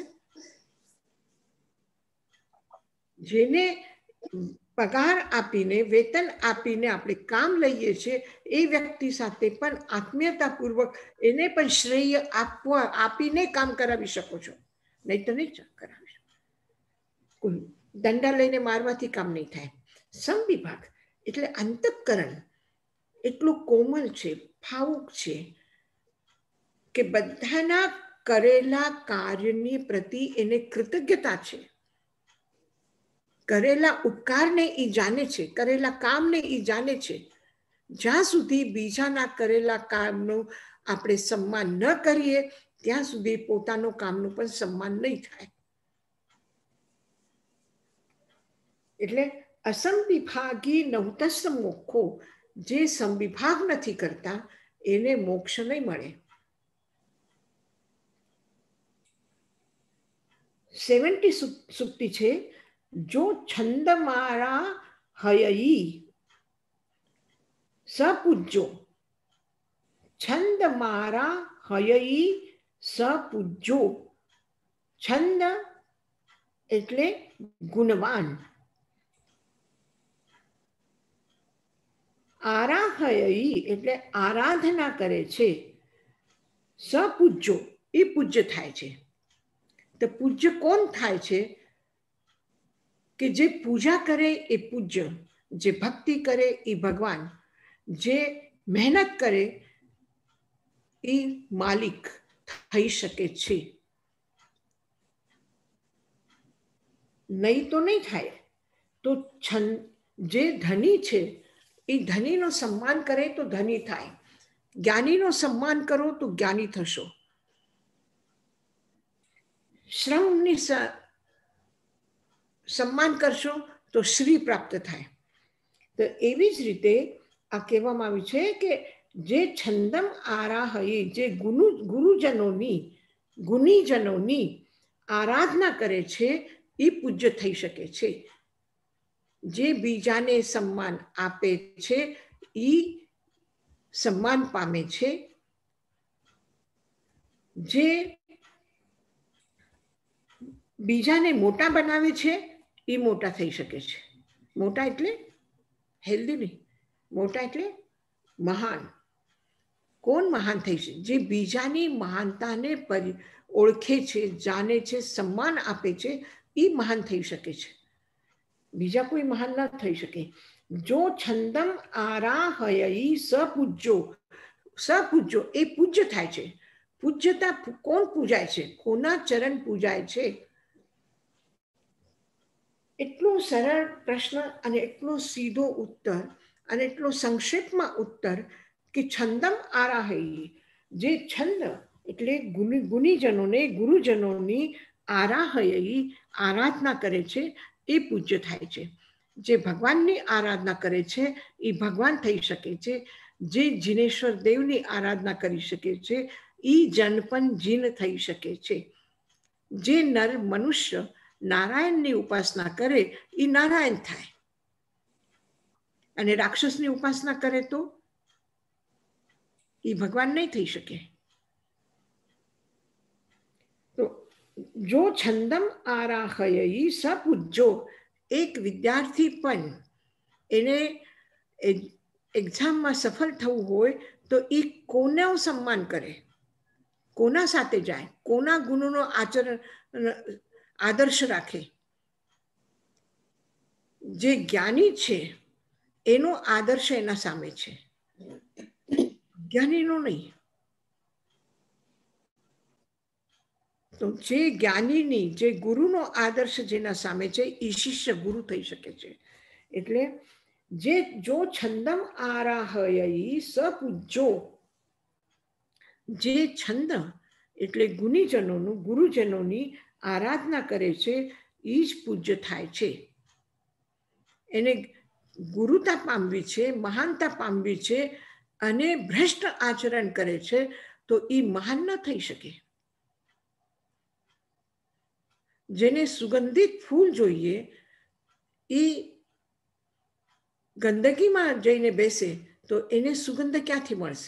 જેને પગાર આપીને, વેતન આપીને આપણે કામ લઈએ છીએ, એ વ્યક્તિ સાથે પણ આત્મીયતાપૂર્વક એને પણ શ્રેય આપીને કામ કરાવી શકો છો. નહીં તો નહીં કરાવી શકો. દંડા લઈને મારવાથી કામ નહીં થાય. સમવિભાગ એટલે અંતઃકરણ એટલું કોમલ છે, ભાવુક છે કે બધાના કરેલા કાર્યની પ્રતિ એને કૃતજ્ઞતા છે. કરેલા ઉપકારને એ જાણે છે, કરેલા કામને એ જાણે છે. જ્યાં સુધી બીજાના કરેલા કામનું આપણે સન્માન ન કરીએ, ત્યાં સુધી પોતાનું કામનું પણ સન્માન નહીં થાય. એટલે અસમવિભાગી નૌતસ્થ મોક્ષો, જે સમવિભાગ નથી કરતા એને મોક્ષ નહીં મળે. 70 સુક્તિ છે. જો છંદ મારા હયઈ સપૂજ્યો, છંદ મારા હયઈ સપૂજ્યો. છંદ એટલે ગુણવાન, આરાહયઈ એટલે આરાધના કરે છે, સપૂજ્યો એ પૂજ્ય થાય છે. તો પૂજ્ય કોણ થાય છે? કે જે પૂજા કરે એ પૂજ્ય, જે ભક્તિ કરે એ ભગવાન, જે મહેનત કરે એ માલિક થઈ શકે છે. નહીં તો નહીં થાય. તો જે ધની છે એ ધનીનો સન્માન કરે તો ધની થાય. જ્ઞાનીનો સન્માન કરો તો જ્ઞાની થશો. શ્રમની સન્માન કરશો તો શ્રી પ્રાપ્ત થાય. તો એવી જ રીતે આ કહેવામાં આવ્યું છે કે જે છંદમ આરાહયે, જે ગુણીજનોની આરાધના કરે છે એ પૂજ્ય થઈ શકે છે. જે બીજાને સન્માન આપે છે એ સન્માન પામે છે. જે બીજાને મોટા બનાવે છે એ મોટા થઈ શકે છે. મોટા એટલે હેલ્ધી નહીં, મોટા એટલે મહાન. કોણ મહાન થઈ છે? જે બીજાની મહાનતાને ઓળખે છે, જાણે છે, સન્માન આપે છે, એ મહાન થઈ શકે છે. બીજા કોઈ મહાન ન થઈ શકે. જો છંદમ આરાહયઈ સપૂજ્યો, સપૂજ્યો એ પૂજ્ય થાય છે. પૂજ્યતા કોણ પૂજાય છે? કોના ચરણ પૂજાય છે? એટલો સરળ પ્રશ્ન અને એટલો સીધો ઉત્તર અને એટલો સંક્ષેપમાં ઉત્તર કે છંદમ આરાહયી, જે છંદ એટલે ગુણીજનોને, ગુરુજનોની આરાહયી આરાધના કરે છે એ પૂજ્ય થાય છે. જે ભગવાનની આરાધના કરે છે એ ભગવાન થઈ શકે છે. જે જીનેશ્વર દેવની આરાધના કરી શકે છે એ જનપન જીન થઈ શકે છે. જે નર મનુષ્ય નારાયણની ઉપાસના કરે એ નારાયણ થાય, અને રાક્ષસની ઉપાસના કરે તો એ ભગવાન નહીં થઈ શકે. તો જો છંદમ આરાહયઈ સપૂજ્યો, એક વિદ્યાર્થી પણ એને એક્ઝામમાં સફળ થવું હોય તો એ કોનું સન્માન કરે, કોના સાથે જાય, કોના ગુણોનો આદર્શ રાખે? જે જ્ઞાની છે એનો આદર્શ એના સામે છે, જ્ઞાનીનો નહીં. તો જે જ્ઞાનીની, જે ગુરુનો આદર્શ જેના સામે છે એ શિષ્ય ગુરુ થઈ શકે છે. એટલે જે જો છંદમ આરાહયઈ સપૂજ્યો, જે છંદ એટલે ગુણીજનોનું, ગુરુજનોની આરાધના કરે છે એ જ પૂજ્ય થાય છે. એને ગુરુતા પામવી છે, મહાનતા પામવી છે, અને ભ્રષ્ટ આચરણ કરે છે તો એ મહાન ન થઈ શકે. જેને સુગંધિત ફૂલ જોઈએ એ ગંદકીમાં જઈને બેસે તો એને સુગંધ ક્યાંથી મળશે?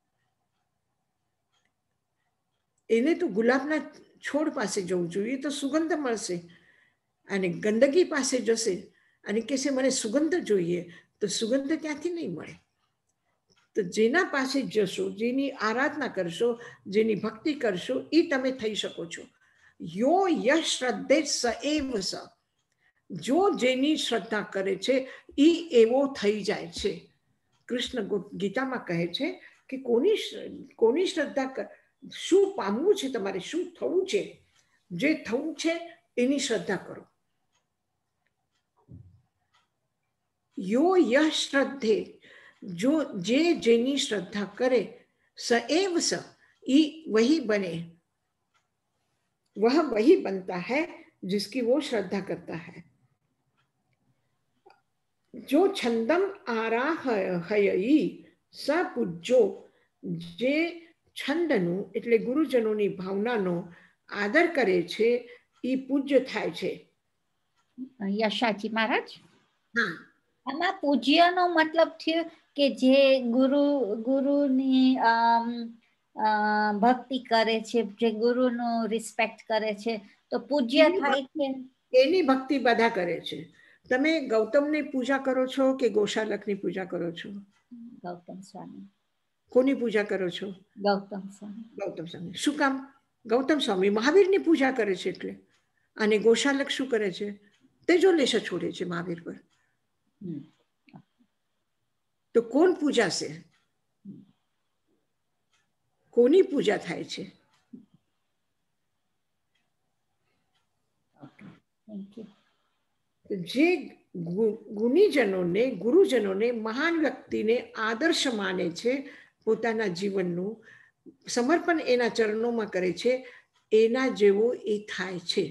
એને તો ગુલાબના છોડ પાસે જવું જોઈએ તો સુગંધ મળશે. અને ગંદકી પાસે જશે અને કહેશે મને સુગંધ જોઈએ તો સુગંધ ક્યાંથી નહીં મળે. તો જેના પાસે જશો, જેની આરાધના કરશો, જેની ભક્તિ કરશો એ તમે થઈ શકો છો. યો યશ શ્રદ્ધે સ એવ સ, જો જેની શ્રદ્ધા કરે છે એ એવો થઈ જાય છે. કૃષ્ણ ગીતામાં કહે છે કે કોની શ્રદ્ધા, શું પામવું છે તમારે, શું થવું છે, જે થવું છે એની શ્રદ્ધા કરો. યો યહ શ્રદ્ધે, जो जे जेनी श्रद्धा करे स एव स, ई वही बने, वह वही बनता है जिसकी वो श्रद्धा करता है. जो छंदम आराहयई सपूज्यो, જે છંદનું એટલે ગુરુજનોની ભાવનાનો આદર કરે છે એ પૂજ્ય થાય છે. યશાજી મહારાજ, હા, આમાં પૂજ્યનો મતલબ થયો કે જે ગુરુની ભક્તિ કરે છે, જે ગુરુનું રિસ્પેક્ટ કરે છે તો પૂજ્ય થાય છે. એની ભક્તિ બધા કરે છે. તમે ગૌતમની પૂજા કરો છો કે ગોશાલકની પૂજા કરો છો? ગૌતમ સ્વામી. કોની પૂજા કરો છો? ગૌતમ સ્વામી. ગૌતમ સ્વામી. શું કામ? ગૌતમ સ્વામી મહાવીરની પૂજા કરે છે એટલે. અને ગોશાલક શું કરે છે? તેજો લેશ છોડે છે મહાવીર પર. તો કોણ પૂજાશે? કોની પૂજા થાય છે? જે ગુણીજનોને, ગુરુજનોને, મહાન વ્યક્તિને આદર્શ માને છે, પોતાના જીવનનું સમર્પણ એના ચરણોમાં કરે છે, એના જેવો એ થાય છે.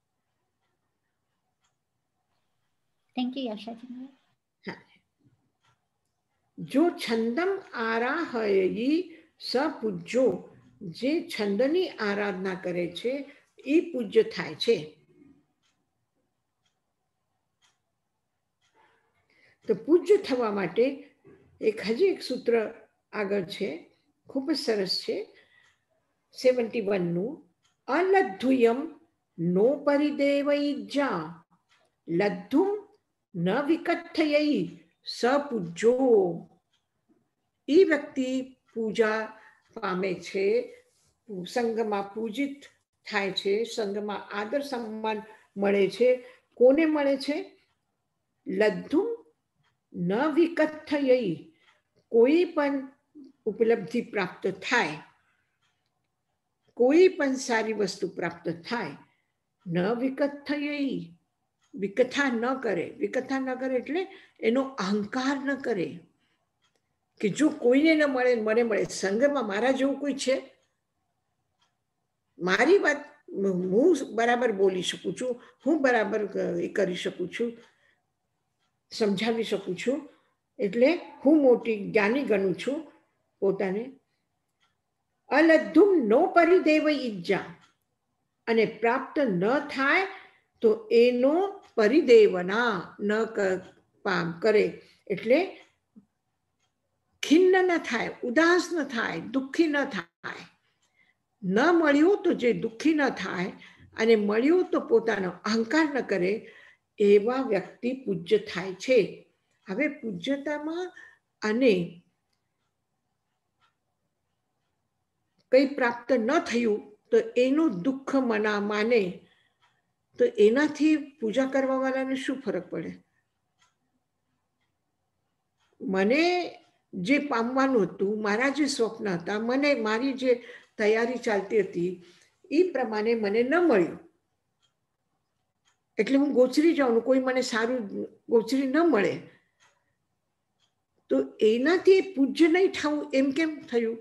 Thank you Yashaji. જો છંદમ આરાહયઈ સપૂજ્યો, જે છંદની આરાધના કરે છે એ પૂજ્ય થાય છે. તો પૂજ્ય થવા માટે હજી એક સૂત્ર આગળ છે, ખૂબ જ સરસ છે, 71નું. અલદ્ધુયમ નો પરિદેવૈજ્જા લદ્ધુમ ન વિકથયૈ સપૂજો એ વ્યક્તિ પૂજા પામે છે, સંઘમાં પૂજિત થાય છે, સંઘમાં આદર સન્માન મળે છે. કોને મળે છે? લબ્ધુમ ન વિકથયૈ, કોઈ પણ ઉપલબ્ધિ પ્રાપ્ત થાય, કોઈ પણ સારી વસ્તુ પ્રાપ્ત થાય, ન વિકથયૈ, વિકથા ન કરે. વિકથા ન કરે એટલે એનો અહંકાર ન કરે કે જો કોઈને ન મળે મને મળે. સંઘમાં મારા જેવું કોઈ છે? મારી વાત હું બરાબર બોલી શકું છું, હું બરાબર કરી શકું છું, સમજાવી શકું છું, એટલે હું મોટી જ્ઞાની ગણું છું પોતાને. અલબ્ધુમ નો પરિદેવ ઈજ્જા, અને પ્રાપ્ત ન થાય તો એનો પરિદેવના ન કરે, એટલે ખિન્ન ન થાય, ઉદાસ ન થાય, દુઃખી ન થાય. ન મળ્યું તો જે દુઃખી ન થાય, અને મળ્યું તો પોતાનો અહંકાર ન કરે, એવા વ્યક્તિ પૂજ્ય થાય છે. હવે પૂજ્યતામાં અને કંઈ પ્રાપ્ત ન થયું તો એનું દુઃખ માને તો એનાથી પૂજા કરવા વાળાને શું ફરક પડે? મને જે પામવાનું હતું, મારા જે સ્વપ્ન હતા, મને મારી જે તૈયારી ચાલતી હતી એ પ્રમાણે મને ન મળ્યું, એટલે હું ગોચરી જાઉં, કોઈ મને સારું ગોચરી ન મળે તો એનાથી પૂજ્ય નહીં થવું એમ કેમ થયું?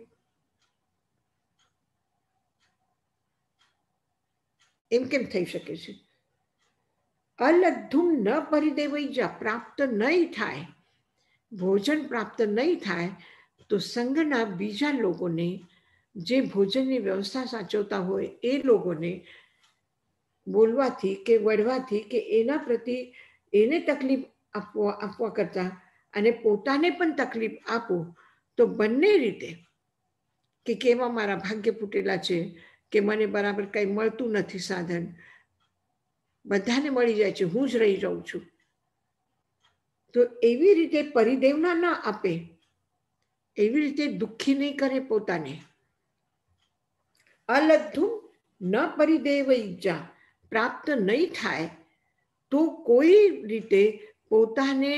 એમ કેમ થઈ શકે છે? અલબ્ધુમ ન પરિદેવૈજા, પ્રાપ્ત નહીં થાય, ભોજન પ્રાપ્ત નહીં થાય તો સંઘના બીજા લોકોને, જે ભોજનની વ્યવસ્થા સાચવતા હોય એ લોકોને બોલવાથી કે વળવાથી કે એના પ્રતિ એને તકલીફ આપવા કરતા અને પોતાને પણ તકલીફ આપો તો બંને રીતે, કે કેવા મારા ભાગ્ય ફૂટેલા છે, કે મને બરાબર કંઈ મળતું નથી સાધન, બધાને મળી જાય છે, હું જ રહી જાઉં છું, તો એવી રીતે પરિદેવના ના આપે, એવી રીતે દુઃખી નહીં કરે પોતાને. અલબ્ધુમ ન પરિદેવ ઈજા, પ્રાપ્ત નહીં થાય તો કોઈ રીતે પોતાને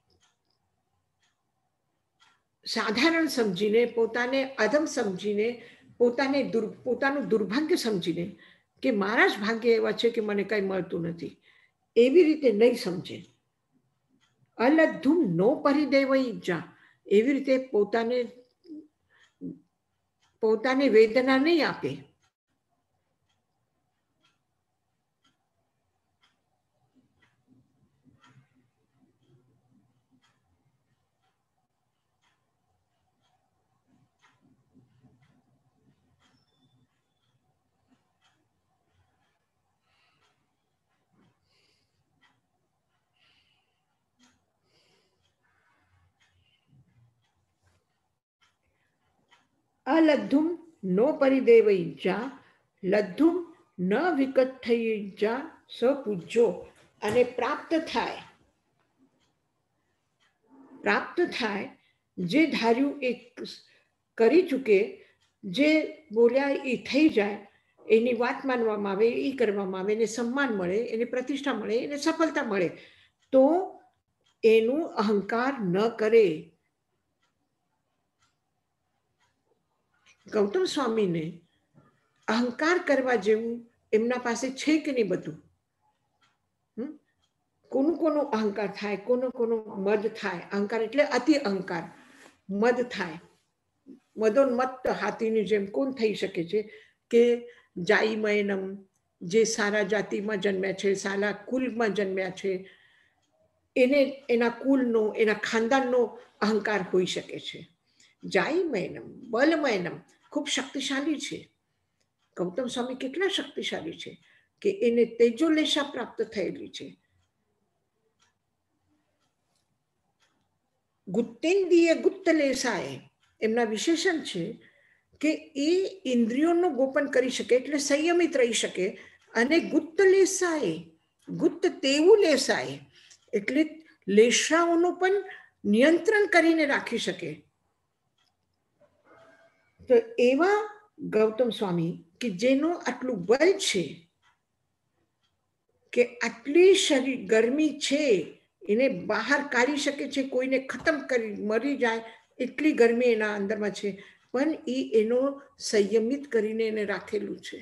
સાધારણ સમજીને, પોતાને અધમ સમજીને, પોતાનું દુર્ભાગ્ય સમજીને કે મારા જ ભાગ્ય એવા છે કે મને કંઈ મળતું નથી, એવી રીતે નહીં સમજે. અલબ્ધુમ નો પરિદેવ ઈજા, એવી રીતે પોતાને વેદના નહીં આપે. અલબ્ધુમ નો પરિદેવ ઈજા, લબ્ધુમ ન વિકથયૈજા સપૂજ્યો, અને પ્રાપ્ત થાય, જે ધાર્યું એ કરી ચૂકે, જે બોલ્યા એ થઈ જાય, એની વાત માનવામાં આવે, એ કરવામાં આવે, એને સન્માન મળે, એને પ્રતિષ્ઠા મળે, એને સફળતા મળે, તો એનું અહંકાર ન કરે. ગૌતમ સ્વામીને અહંકાર કરવા જેવું એમના પાસે છે કે નહીં બધું? કોનું અહંકાર થાય, કોનું મદ થાય. અહંકાર એટલે અતિ અહંકાર, મદ થાય. મદોન્મત્ત હાથીની જેમ કોણ થઈ શકે છે? કે જાઈ મયનમ, જે સારા જાતિમાં જન્મ્યા છે, સારા કુલમાં જન્મ્યા છે, એને એના કુલનો, એના ખાનદાનનો અહંકાર હોઈ શકે છે. જાઈ મયનમ, બલમયનમ, ખૂબ શક્તિશાળી છે. ગૌતમ સ્વામી કેટલા શક્તિશાળી છે કે એને તેજોલેશા પ્રાપ્ત થયેલી છે. ગુત્તેન્દ્રિય ગુપ્તલેશાએ એમના વિશેષણ છે કે એ ઇન્દ્રિયોનું ગોપન કરી શકે, એટલે સંયમિત રહી શકે, અને ગુપ્તલેશાએ, ગુપ્ત તેવું લેશાએ, એટલે લેશાઓનું પણ નિયંત્રણ કરીને રાખી શકે. તો એવા ગૌતમ સ્વામી કે જેનો આટલું બળ છે કે આટલી શરીર ગરમી છે એને બહાર કાઢી શકે છે, કોઈને ખતમ કરી મરી જાય એટલી ગરમી એના અંદરમાં છે, પણ એનો સંયમિત કરીને એને રાખેલું છે.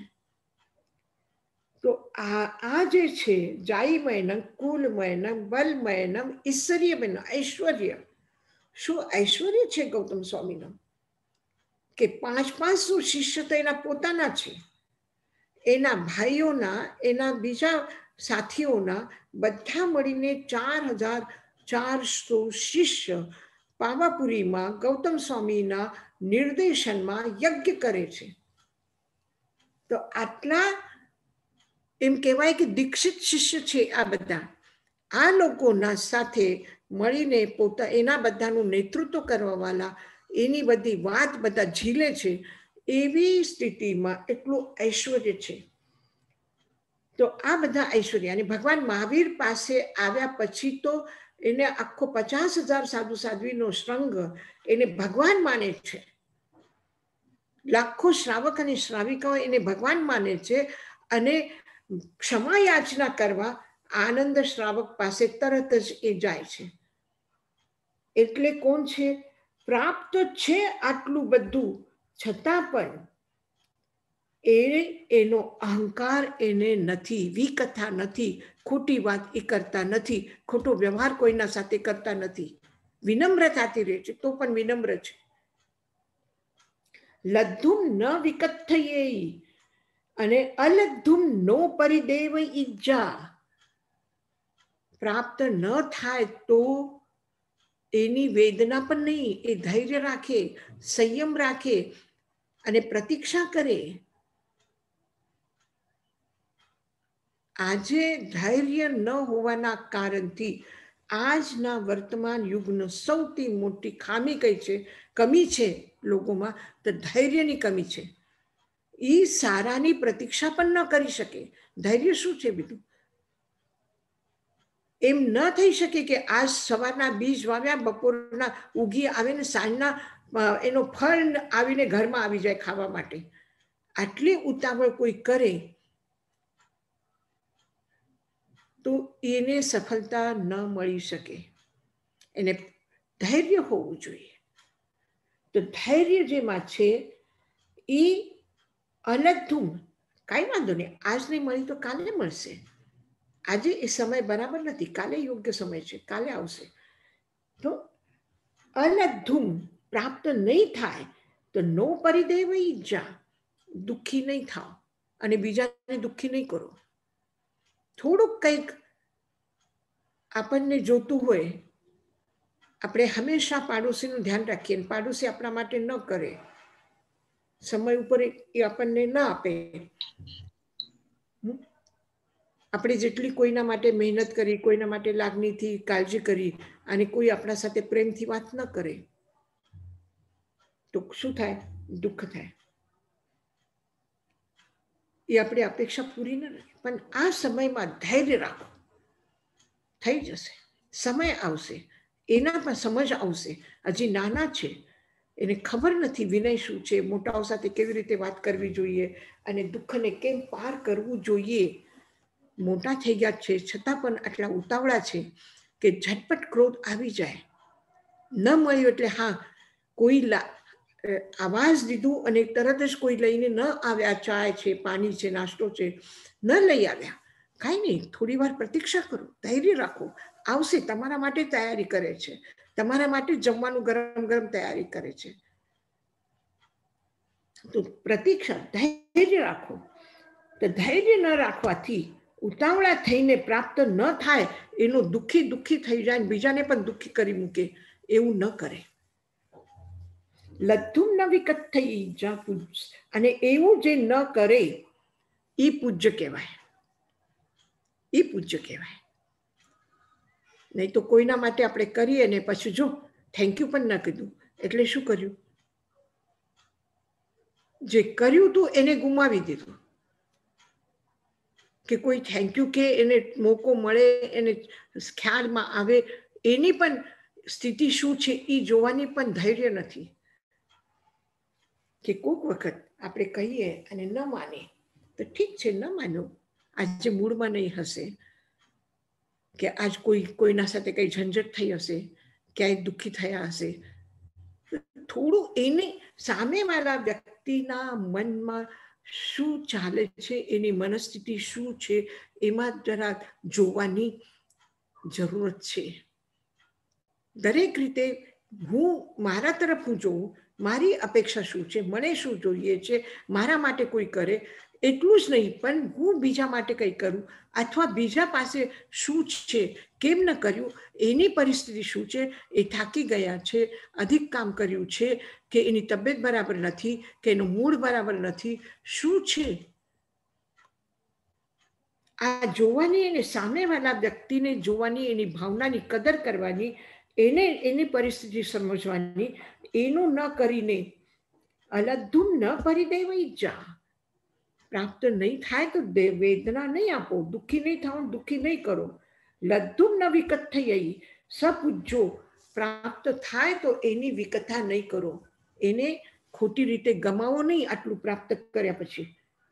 તો આ જે છે જાઈમયનમ કુલમયનમ બલમયનમ ઈશ્વર્યમયનમ ઐશ્વર્ય. શું ઐશ્વર્ય છે ગૌતમ સ્વામીનું? કે 500 શિષ્ય તો એના પોતાના છે, એના ભાઈઓના, એના બીજા સાથીઓના, બધા મળીને 4400 શિષ્ય પાવાપુરીમાં ગૌતમ સ્વામીના નિર્દેશનમાં યજ્ઞ કરે છે. તો આટલા એમ કહેવાય કે દીક્ષિત શિષ્ય છે આ બધા. આ લોકોના સાથે મળીને એના બધાનું નેતૃત્વ કરવા વાળા, એની બધી વાત બધા ઝીલે છે. એવી સ્થિતિમાં એટલું ઐશ્વર્ય છે. તો આ બધા ઐશ્વર્ય, અને ભગવાન મહાવીર પાસે આવ્યા પછી તો એને આખો 50,000 સાધુ સાધ્વીનો સંઘ એને ભગવાન માને છે. લાખો શ્રાવક અને શ્રાવિકાઓ એને ભગવાન માને છે. અને ક્ષમા યાચના કરવા આનંદ શ્રાવક પાસે તરત જ એ જાય છે. એટલે કોણ છે? પ્રાપ્ત છે આટલું બધું, છતાં પણ એનો અહંકાર એને નથી, વિકથા નથી, ખોટી વાત એ કરતા નથી, ખોટો વ્યવહાર કોઈના સાથે કરતા નથી, વિનમ્રતાથી રહે છે. તો પણ વિનમ્ર છે. લદ્ધુમ ન વિકથયે અને અલદ્ધુમ નો પરિદેવ ઈજ્જા. પ્રાપ્ત ન થાય તો એની વેદના પણ નહીં, એ ધૈર્ય રાખે, સંયમ રાખે અને પ્રતીક્ષા કરે. આજે ધૈર્ય ન હોવાના કારણથી આજના વર્તમાન યુગનો સૌથી મોટી ખામી કઈ છે, કમી છે લોકોમાં, તો ધૈર્યની કમી છે. એ સારાની પ્રતીક્ષા પણ ન કરી શકે. ધૈર્ય શું છે બીજું? એમ ન થઈ શકે કે આજ સવારના બીજ વાવ્યા, બપોરના ઉગી આવે ને સાંજના એનો ફળ આવીને ઘરમાં આવી જાય ખાવા માટે. આટલી ઉતાવળ કોઈ કરે તો એને સફળતા ન મળી શકે. એને ધૈર્ય હોવું જોઈએ. તો ધૈર્ય જેમાં છે એ અલગધુમ, કાંઈ વાંધો નહીં, આજ નહીં મળી તો કાલે મળશે. આજે એ સમય બરાબર નથી, કાલે યોગ્ય સમય છે, કાલે આવશે. તો અલગધુમ પ્રાપ્ત નહીં થાય તો નો પરિદેવ ઈજ્જા, દુઃખી નહીં થાવ અને બીજાને દુઃખી નહીં કરો. થોડુંક કંઈક આપણને જોતું હોય, આપણે હંમેશા પાડોશીનું ધ્યાન રાખીએ, પાડોશી આપણા માટે ન કરે, સમય ઉપર એ આપણને ન આપે, આપણે જેટલી કોઈના માટે મહેનત કરી, કોઈના માટે લાગણીથી કાળજી કરી અને કોઈ આપણા સાથે પ્રેમથી વાત ન કરે તો શું થાય? દુઃખ થાય. એ આપણે અપેક્ષા પૂરી ન રહે. પણ આ સમયમાં ધૈર્ય રાખો, થઈ જશે, સમય આવશે, એના પણ સમજ આવશે. હજી નાના છે, એને ખબર નથી વિનય શું છે, મોટાઓ સાથે કેવી રીતે વાત કરવી જોઈએ અને દુઃખને કેમ પાર કરવું જોઈએ. મોટા થઈ ગયા છે છતાં પણ આટલા ઉતાવળા છે કે ઝટપટ ક્રોધ આવી જાય. ન મળ્યું એટલે હા, કોઈ આવાજ દીધું અને તરત જ કોઈ લઈને ન આવ્યા, ચાય છે, પાણી છે, નાસ્તો છે, ન લઈ આવ્યા, કાંઈ નહીં, થોડી વાર પ્રતીક્ષા કરો, ધૈર્ય રાખો, આવશે. તમારા માટે તૈયારી કરે છે, તમારા માટે જમવાનું ગરમ ગરમ તૈયારી કરે છે. તો પ્રતીક્ષા, ધૈર્ય રાખો. તો ધૈર્ય ન રાખવાથી ઉતાવળા થઈને પ્રાપ્ત ન થાય, એનો દુઃખી થઈ જાય, બીજાને પણ દુઃખી કરી મૂકે, એવું ન કરે. લદ્ધુમ ન વિકથયે, અને એવું જે ન કરે એ પૂજ્ય કહેવાય. એ પૂજ્ય કહેવાય. નહીં તો કોઈના માટે આપણે કરીએ ને પછી જો થેન્ક યુ પણ ન કીધું એટલે શું કર્યું? જે કર્યું તું એને ગુમાવી દીધું. કે કોઈ થેન્ક યુ કે એને મોકો મળે, એને ખ્યાલમાં આવે, એની પણ સ્થિતિ શું છે એ જોવાની પણ ધૈર્ય નથી. કે કોઈક વખત આપણે કહીએ અને ન માને તો ઠીક છે, ન માનો, આજે મૂળમાં નહીં હશે, કે આજ કોઈના સાથે કઈ ઝંઝટ થઈ હશે, ક્યાંય દુઃખી થયા હશે, થોડું એને સામેવાળા વ્યક્તિના મનમાં શું ચાલે છે, એની મનસ્થિતિ શું છે, એમાં જરા જોવાની જરૂરત છે. દરેક રીતે હું મારા તરફ હું જોઉં, મારી અપેક્ષા શું છે, મને શું જોઈએ છે, મારા માટે કોઈ કરે એટલું જ નહીં, પણ હું બીજા માટે કંઈ કરું, અથવા બીજા પાસે શું છે, કેમ ન કર્યું, એની પરિસ્થિતિ શું છે, એ થાકી ગયા છે, અધિક કામ કર્યું છે, કે એની તબિયત બરાબર નથી, કે એનું મૂડ બરાબર નથી, શું છે, આ જોવાની અને સામેવાળા વ્યક્તિને જોવાની, એની ભાવનાની કદર કરવાની, એને એની પરિસ્થિતિ સમજવાની, એનું ન કરીને અલધુમ ન પરિદેવઈ જા, પ્રાપ્ત નહીં થાય તો વેદના નહીં આપો, દુઃખી નહીં થાવ, દુઃખી નહીં કરો, લદ્ધુમ ન વિકથયઈ, સપૂજો, પ્રાપ્ત થાય તો એની વિકથા નહીં કરો, એને ખોટી રીતે ગમાવો નહીં. આટલું પ્રાપ્ત કર્યા પછી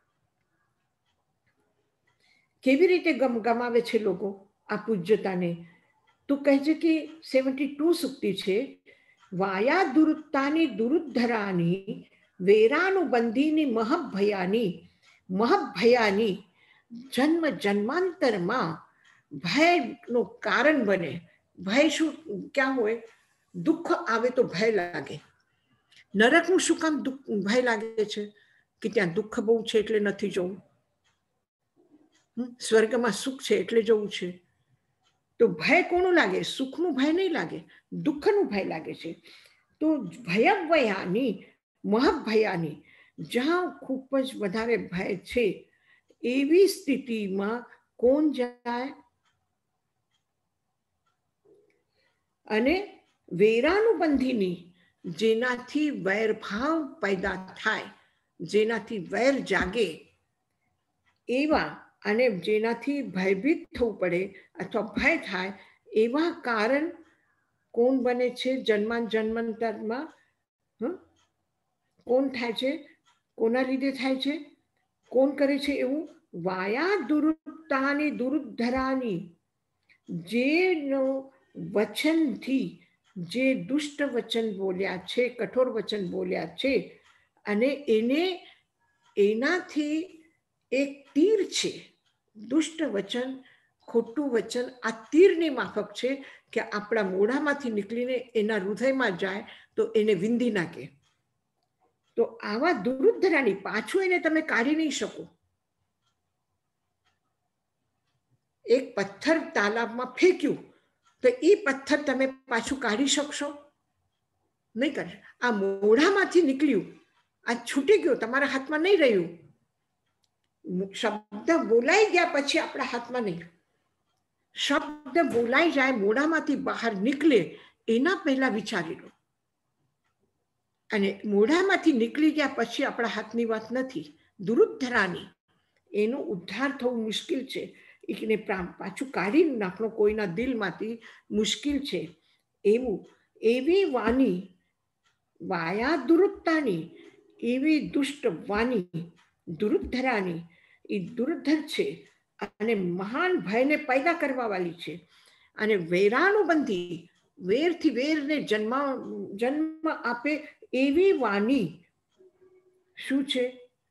કેવી રીતે ગમાવે છે લોકો આ પૂજ્યતાને? તો કહે છે કે 72 સુક્તિ છે, વાયા દુરુત્તાની દુરુદ્ધરાની વેરાનુબંધીની મહભયાની, મહભયાની જન્મ જન્માંતરમાં ભયનું કારણ બને. ભય શું ક્યાં હોય? દુઃખ આવે તો ભય લાગે. નરકનું શું કામ ભય લાગે છે? કે ત્યાં દુઃખ બહુ છે એટલે નથી જવું. સ્વર્ગમાં સુખ છે એટલે જવું છે. તો ભય કોનું લાગે? સુખનું ભય નહીં લાગે, દુઃખનું ભય લાગે છે. તો ભયભયાની મહાભયાની, જ્યાં ખૂબ જ વધારે ભય છે એવી સ્થિતિમાં કોણ જાય? અને વેરાનુબંધીની, જેનાથી વૈરભાવ પેદા થાય, જેનાથી વૈર જાગે એવા, અને જેનાથી ભયભીત થવું પડે અથવા ભય થાય એવા કારણ કોણ બને છે? જન્માંતરમાં કોણ થાય છે? કોના લીધે થાય છે? કોણ કરે છે એવું? વાયા દુરુત્તાની દુરુદ્ધરાની, જેનો વચનથી, જે દુષ્ટ વચન બોલ્યા છે, કઠોર વચન બોલ્યા છે, અને એનાથી એક તીર છે, દુષ્ટ વચન, ખોટું વચન, આ તીરની માફક છે કે આપણા મોઢામાંથી નીકળીને એના હૃદયમાં જાય તો એને વિંધી નાખે. તો આવા દુરુદ્ધરાની પાછું એને તમે કાઢી નહીં શકો. એક પથ્થર તાલાબમાં ફેંક્યું તો એ પથ્થર તમે પાછું કાઢી શકશો? નહીં કરી. આ મોઢામાંથી નીકળ્યું, આ છૂટી ગયો, તમારા હાથમાં નહીં રહ્યું. શબ્દ બોલાઈ ગયા પછી આપણા હાથમાં નહીં. શબ્દ બોલાઈ જાય, મોઢામાંથી બહાર નીકળે એના પહેલા વિચારી લો. અને મોઢામાંથી નીકળી ગયા પછી આપણા હાથની વાત નથી. દુરુદ્ધરાની, એનો ઉદ્ધાર થવું મુશ્કેલ છે. એને પાછું કાઢી નાખવું કોઈના દિલમાંથી મુશ્કેલ છે. એવું, એવી વાણી, વાયા દુરુત્તાની, એવી દુષ્ટ વાણી, દુરુદ્ધરાની, એ દુર્ધર છે અને મહાન ભયને પેદા કરવા વાળી છે. અને વેરાનુબંધી, વેરથી વેરને જન્મ આપે એવી વાણી શું છે?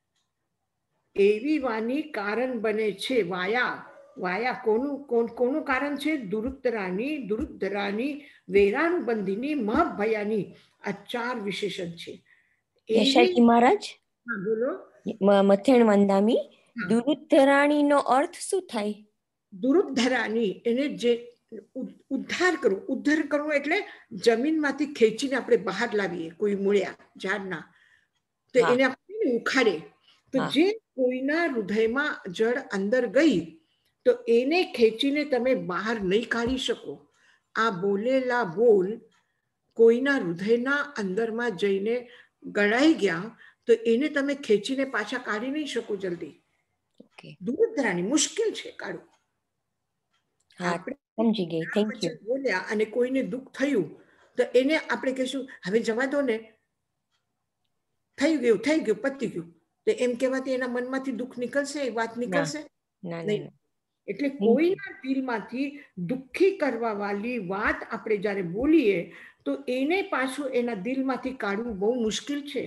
એવી વાણી કારણ બને છે. વાયા કોનું કારણ છે? દુરુદ્ધરાની, વેરાનુબંધીની, મહાભયાની. આ 4 વિશેષણ છે. યશાજી મહારાજ, બોલો. મથેણ વંદામી, દુરુદ્ધરાણી નો અર્થ શું થાય? દુરુદ્ધરાની એને જે ઉદ્ધાર કરવું. ઉદ્ધાર કરવું એટલે જમીનમાંથી ખેંચીને આપણે બહાર લાવીએ, કોઈ મૂળ્યા ઝાડના, તો એને આપણે ઉખાડે. તો જે કોઈના હૃદયમાં જળ અંદર ગઈ તો એને ખેંચીને તમે બહાર નહીં કાઢી શકો. આ બોલેલા બોલ કોઈના હૃદયના અંદરમાં જઈને ગળાઈ ગયા તો એને તમે ખેંચીને પાછા કાઢી નહીં શકો જલ્દી. દુરુદ્ધરાની મુશ્કેલ છે કાઢવું. આપણે સમજી ગઈ. Thank you. વચન બોલ્યા અને કોઈને દુઃખ થયું તો એને આપણે કહીશું હવે જવા દો ને, થઈ ગયું પતી ગયું. તો એમ કહેવાથી એના મનમાંથી દુઃખ નીકળશે, એ વાત નીકળશે ના નહીં. ના. એટલે કોઈના દિલમાંથી દુઃખી કરવા વાળી વાત આપણે જ્યારે બોલીએ તો એને પાછું એના દિલમાંથી કાઢવું બહુ મુશ્કેલ છે.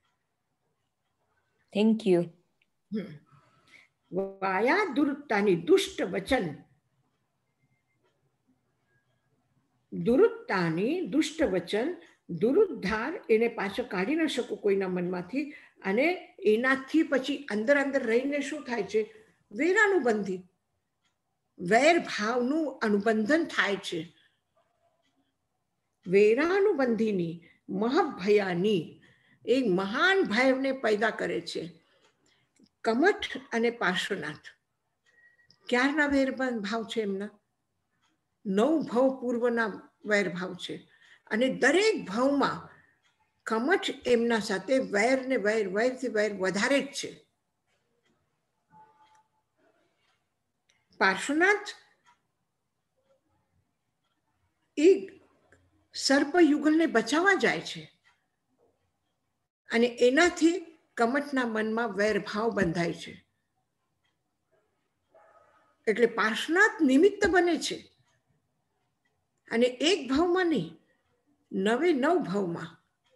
Thank you. વાયા દુરુત્તાની દુષ્ટ વચન, દુરુત્તાની દુષ્ટ વચન, દુરુદ્ધાર એને પાછો કાઢી ન શકું કોઈના મનમાંથી. અને એનાથી પછી અંદર અંદર રહીને શું થાય છે? વેરાનુબંધી, વેર ભાવનું અનુબંધન થાય છે. વેરાનુબંધીની મહાભયાની એક મહાન ભયને પેદા કરે છે. કમઠ અને પાર્શ્વનાથ ક્યારના વેર ભાવ છે એમના? 9 ભાવ પૂર્વના વેર ભાવ છે. અને દરેક ભાવમાં કમઠ એમના સાથે વેર ને વેરથી વેર વધારે જ છે. પાર્શ્વનાથ એ સર્પયુગલને બચાવવા જાય છે અને એનાથી કમઠના મનમાં વેરભાવ બંધાય છે. એટલે પાર્શ્વનાથ નિમિત્ત બને છે અને એક ભાવમાં નહીં, 9 ભાવમાં.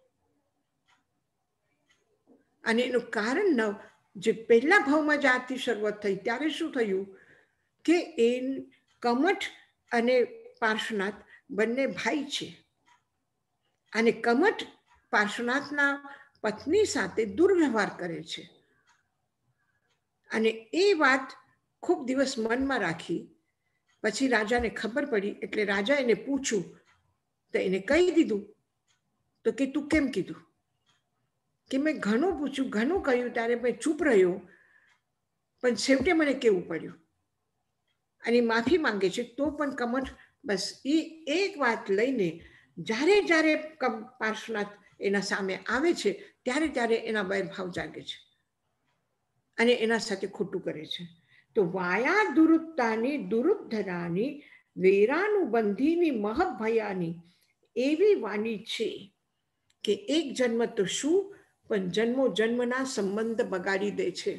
અને એનું કારણ જે પહેલા ભાવમાં જ્યારથી શરૂઆત થઈ ત્યારે શું થયું કે એ કમઠ અને પાર્શ્વનાથ બંને ભાઈ છે અને કમઠ પાર્શ્વનાથના પત્ની સાથે દુર્વ્યવહાર કરે છે. અને એ વાત ખૂબ દિવસ મનમાં રાખી. પછી રાજાને ખબર પડી એટલે રાજા એને પૂછ્યું તો એને કહી દીધું. તો કે તું કેમ કીધું? કે મેં ઘણું પૂછ્યું, ઘણું કહ્યું, ત્યારે મેં ચૂપ રહ્યો, પણ છેવટે મને કેવું પડ્યું. અને માફી માંગે છે. તો પણ કમઠ બસ એ એક વાત લઈને જ્યારે જ્યારે પાર્શ્વનાથ એના સામે આવે છે ત્યારે ત્યારે એના વૈરભાવ જાગે છે અને એના સાથે ખોટું કરે છે. તો વાયા દુરુત્તાની દુરુદ્ધરાની વેરાનુબંધીની મહાભયાની એવી વાણી છે કે એક જન્મ તો શું પણ જન્મો જન્મના સંબંધ બગાડી દે છે.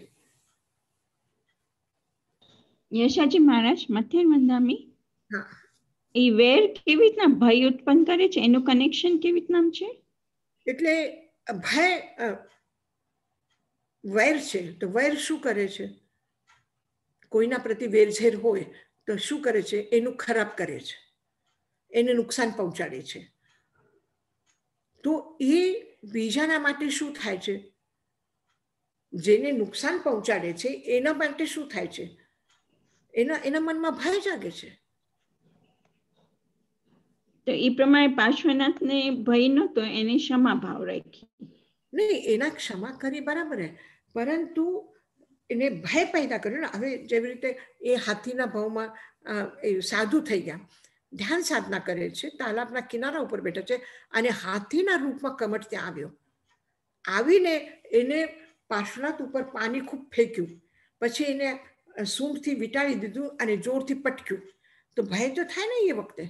યશાજી મહારાજ, મથેર વંદામી, હા, એ વેર કેવી રીતના ભય ઉત્પન્ન કરે છે? એનું કનેક્શન કેવી રીતના છે? એટલે ભય વૈર છે તો વૈર શું કરે છે? કોઈના પ્રતિ વેરઝેર હોય તો શું કરે છે? એનું ખરાબ કરે છે, એને નુકસાન પહોંચાડે છે. તો એ બીજાના માટે શું થાય છે? જેને નુકસાન પહોંચાડે છે એના માટે શું થાય છે? એના મનમાં ભય જાગે છે. તો એ પ્રમાણે પાર્શ્વનાથને ભય નહોતો, એને ક્ષમા ભાવ રાખી. નહીં, એના ક્ષમા કરી બરાબર હે, પરંતુ એને ભય પેદા કર્યો ને. હવે જેવી રીતે એ હાથીના ભાવમાં એ સાધુ થઈ ગયા, ધ્યાન સાધના કરે છે, તાલાબના કિનારા ઉપર બેઠા છે અને હાથીના રૂપમાં કમઠ ત્યાં આવ્યો. આવીને એને પાર્શ્વનાથ ઉપર પાણી ખૂબ ફેંક્યું, પછી એને સૂંઢથી વીંટાળી દીધું અને જોરથી પટક્યું. તો ભય તો થાય ને એ વખતે.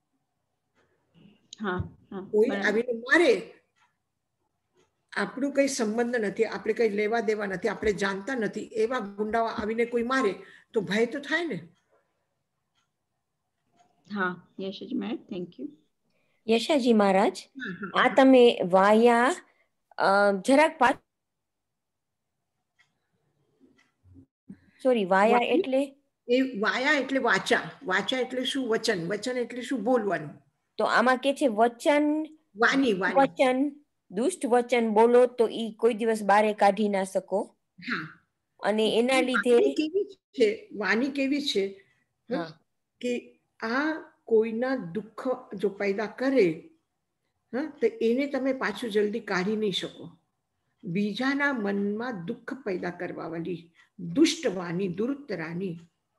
કોઈ આવીને મારે, આપણું કઈ સંબંધ નથી, આપણે કઈ લેવા દેવા નથી, આપણે જાણતા નથી, એવા ગુંડાઓ આવીને કોઈ મારે તો ભય તો થાય ને. હા, યશાજી મહારાજ, થેન્ક યુ. યશાજી મહારાજ, આ તમે વાયા જરાક સોરી, વાયા એટલે? એ વાયા એટલે વાચા. વાચા એટલે શું? વચન. વચન એટલે શું? બોલવાનું. તો આમાં કે છે વચન, વાણી, વચન, દુષ્ટ વચન બોલો તો ઈ કોઈ દિવસ બારે કાઢી ના શકો. હા. અને એના લીધે કેવી છે વાણી? કેવી છે કે આ કોઈના દુઃખ જો પેદા કરે તો એને તમે પાછું જલ્દી કાઢી નહીં શકો. બીજાના મનમાં દુઃખ પેદા કરવા વાળી દુષ્ટ વાણી, દુરુત્તરાની.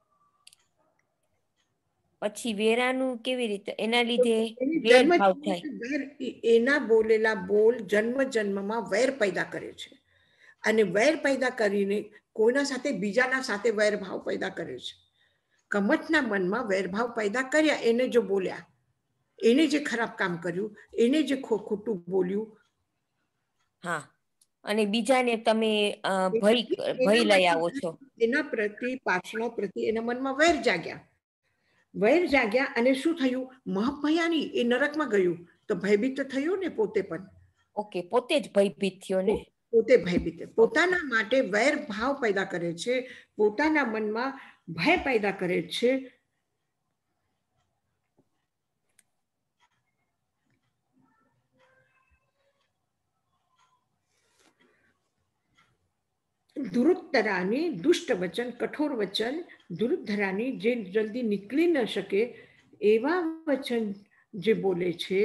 પછી વેરાનું કેવી રીતે? એના લીધે વેરભાવ થાય. એના બોલેલા બોલ જન્મ જન્મમાં વેર પેદા કરે છે અને વેર પેદા કરીને કોઈના સાથે બીજાના સાથે વેરભાવ પેદા કરે છે. કમઠના મનમાં વેરભાવ પેદા કર્યા, એને જો બોલ્યા, એને જે ખરાબ કામ કર્યું, એને જે ખોટું બોલ્યું, હા, અને બીજાને તમે ભય લઈ આવો છો, એના પ્રતિ, પાછલા પ્રતિ એના મનમાં વૈર જાગ્યા. વૈર જાગ્યા અને શું થયું? મહાભયાની એ નરકમાં ગયું. તો ભયભીત થયું ને પોતે પણ. ઓકે, પોતે જ ભયભીત થયો ને. પોતે ભયભીત, પોતાના માટે વૈર ભાવ પેદા કરે છે, પોતાના મનમાં ભય પેદા કરે છે. દુરુત્તરાની દુષ્ટ વચન, કઠોર વચન, દુરુદ્ધરાની જે જલ્દી નીકળી ન શકે એવા વચન જે બોલે છે,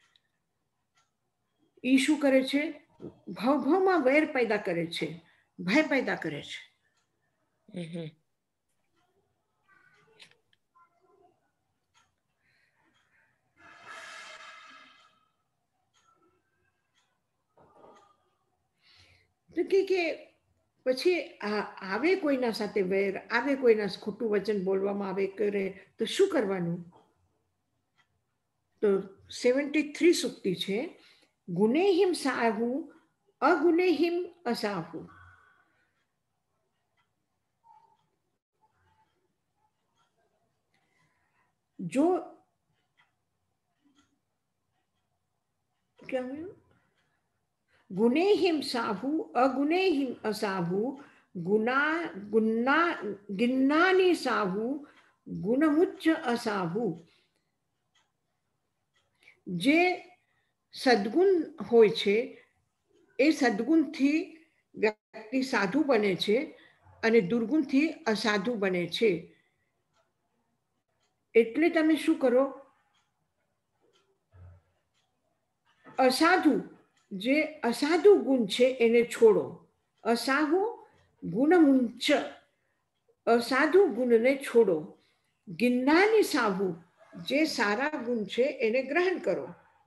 એ શું કરે છે? ભાવમાં વૈર પેદા કરે છે, ભય પેદા કરે છે. તો કે પછી આવે કોઈના સાથે વૈર, આવે કોઈના ખોટું વચન બોલવામાં આવે કરે તો શું કરવાનું? તો 73 સૂક્તિ છે. ગુનેહિમ સાહુ અગુનેહિમ અસાહુ. જો क्या गुनेहिम साहु अगुनेहिम असाहु, गिन्नानी साहु गुणमुच्च असाहु. જે સદગુણ હોય છે એ સદગુણથી વ્યક્તિ સાધુ બને છે અને દુર્ગુણથી અસાધુ બને છે. એટલે તમે શું કરો? અસાધુ, જે અસાધુ ગુણ છે એને છોડો. અસાહુ ગુણમુંચ, અસાધુ ગુણને છોડો. ગિન્નાની સાહુ, જે સારા ગુણ છે એને ગ્રહણ કરો.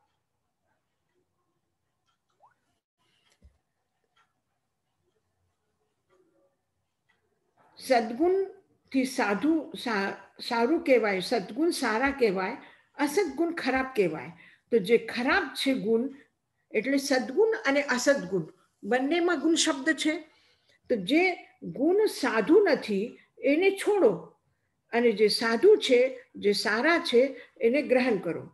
સદગુણથી સાધુ સારું કહેવાય, સદગુણ સારા કહેવાય, અસદગુણ ખરાબ કહેવાય. તો જે ખરાબ છે ગુણ, એટલે સદગુણ અને અસદગુણ બંનેમાં ગુણ શબ્દ છે. તો જે ગુણ સાધુ નથી એને છોડો અને જે સાધુ છે, જે સારા છે એને ગ્રહણ કરો.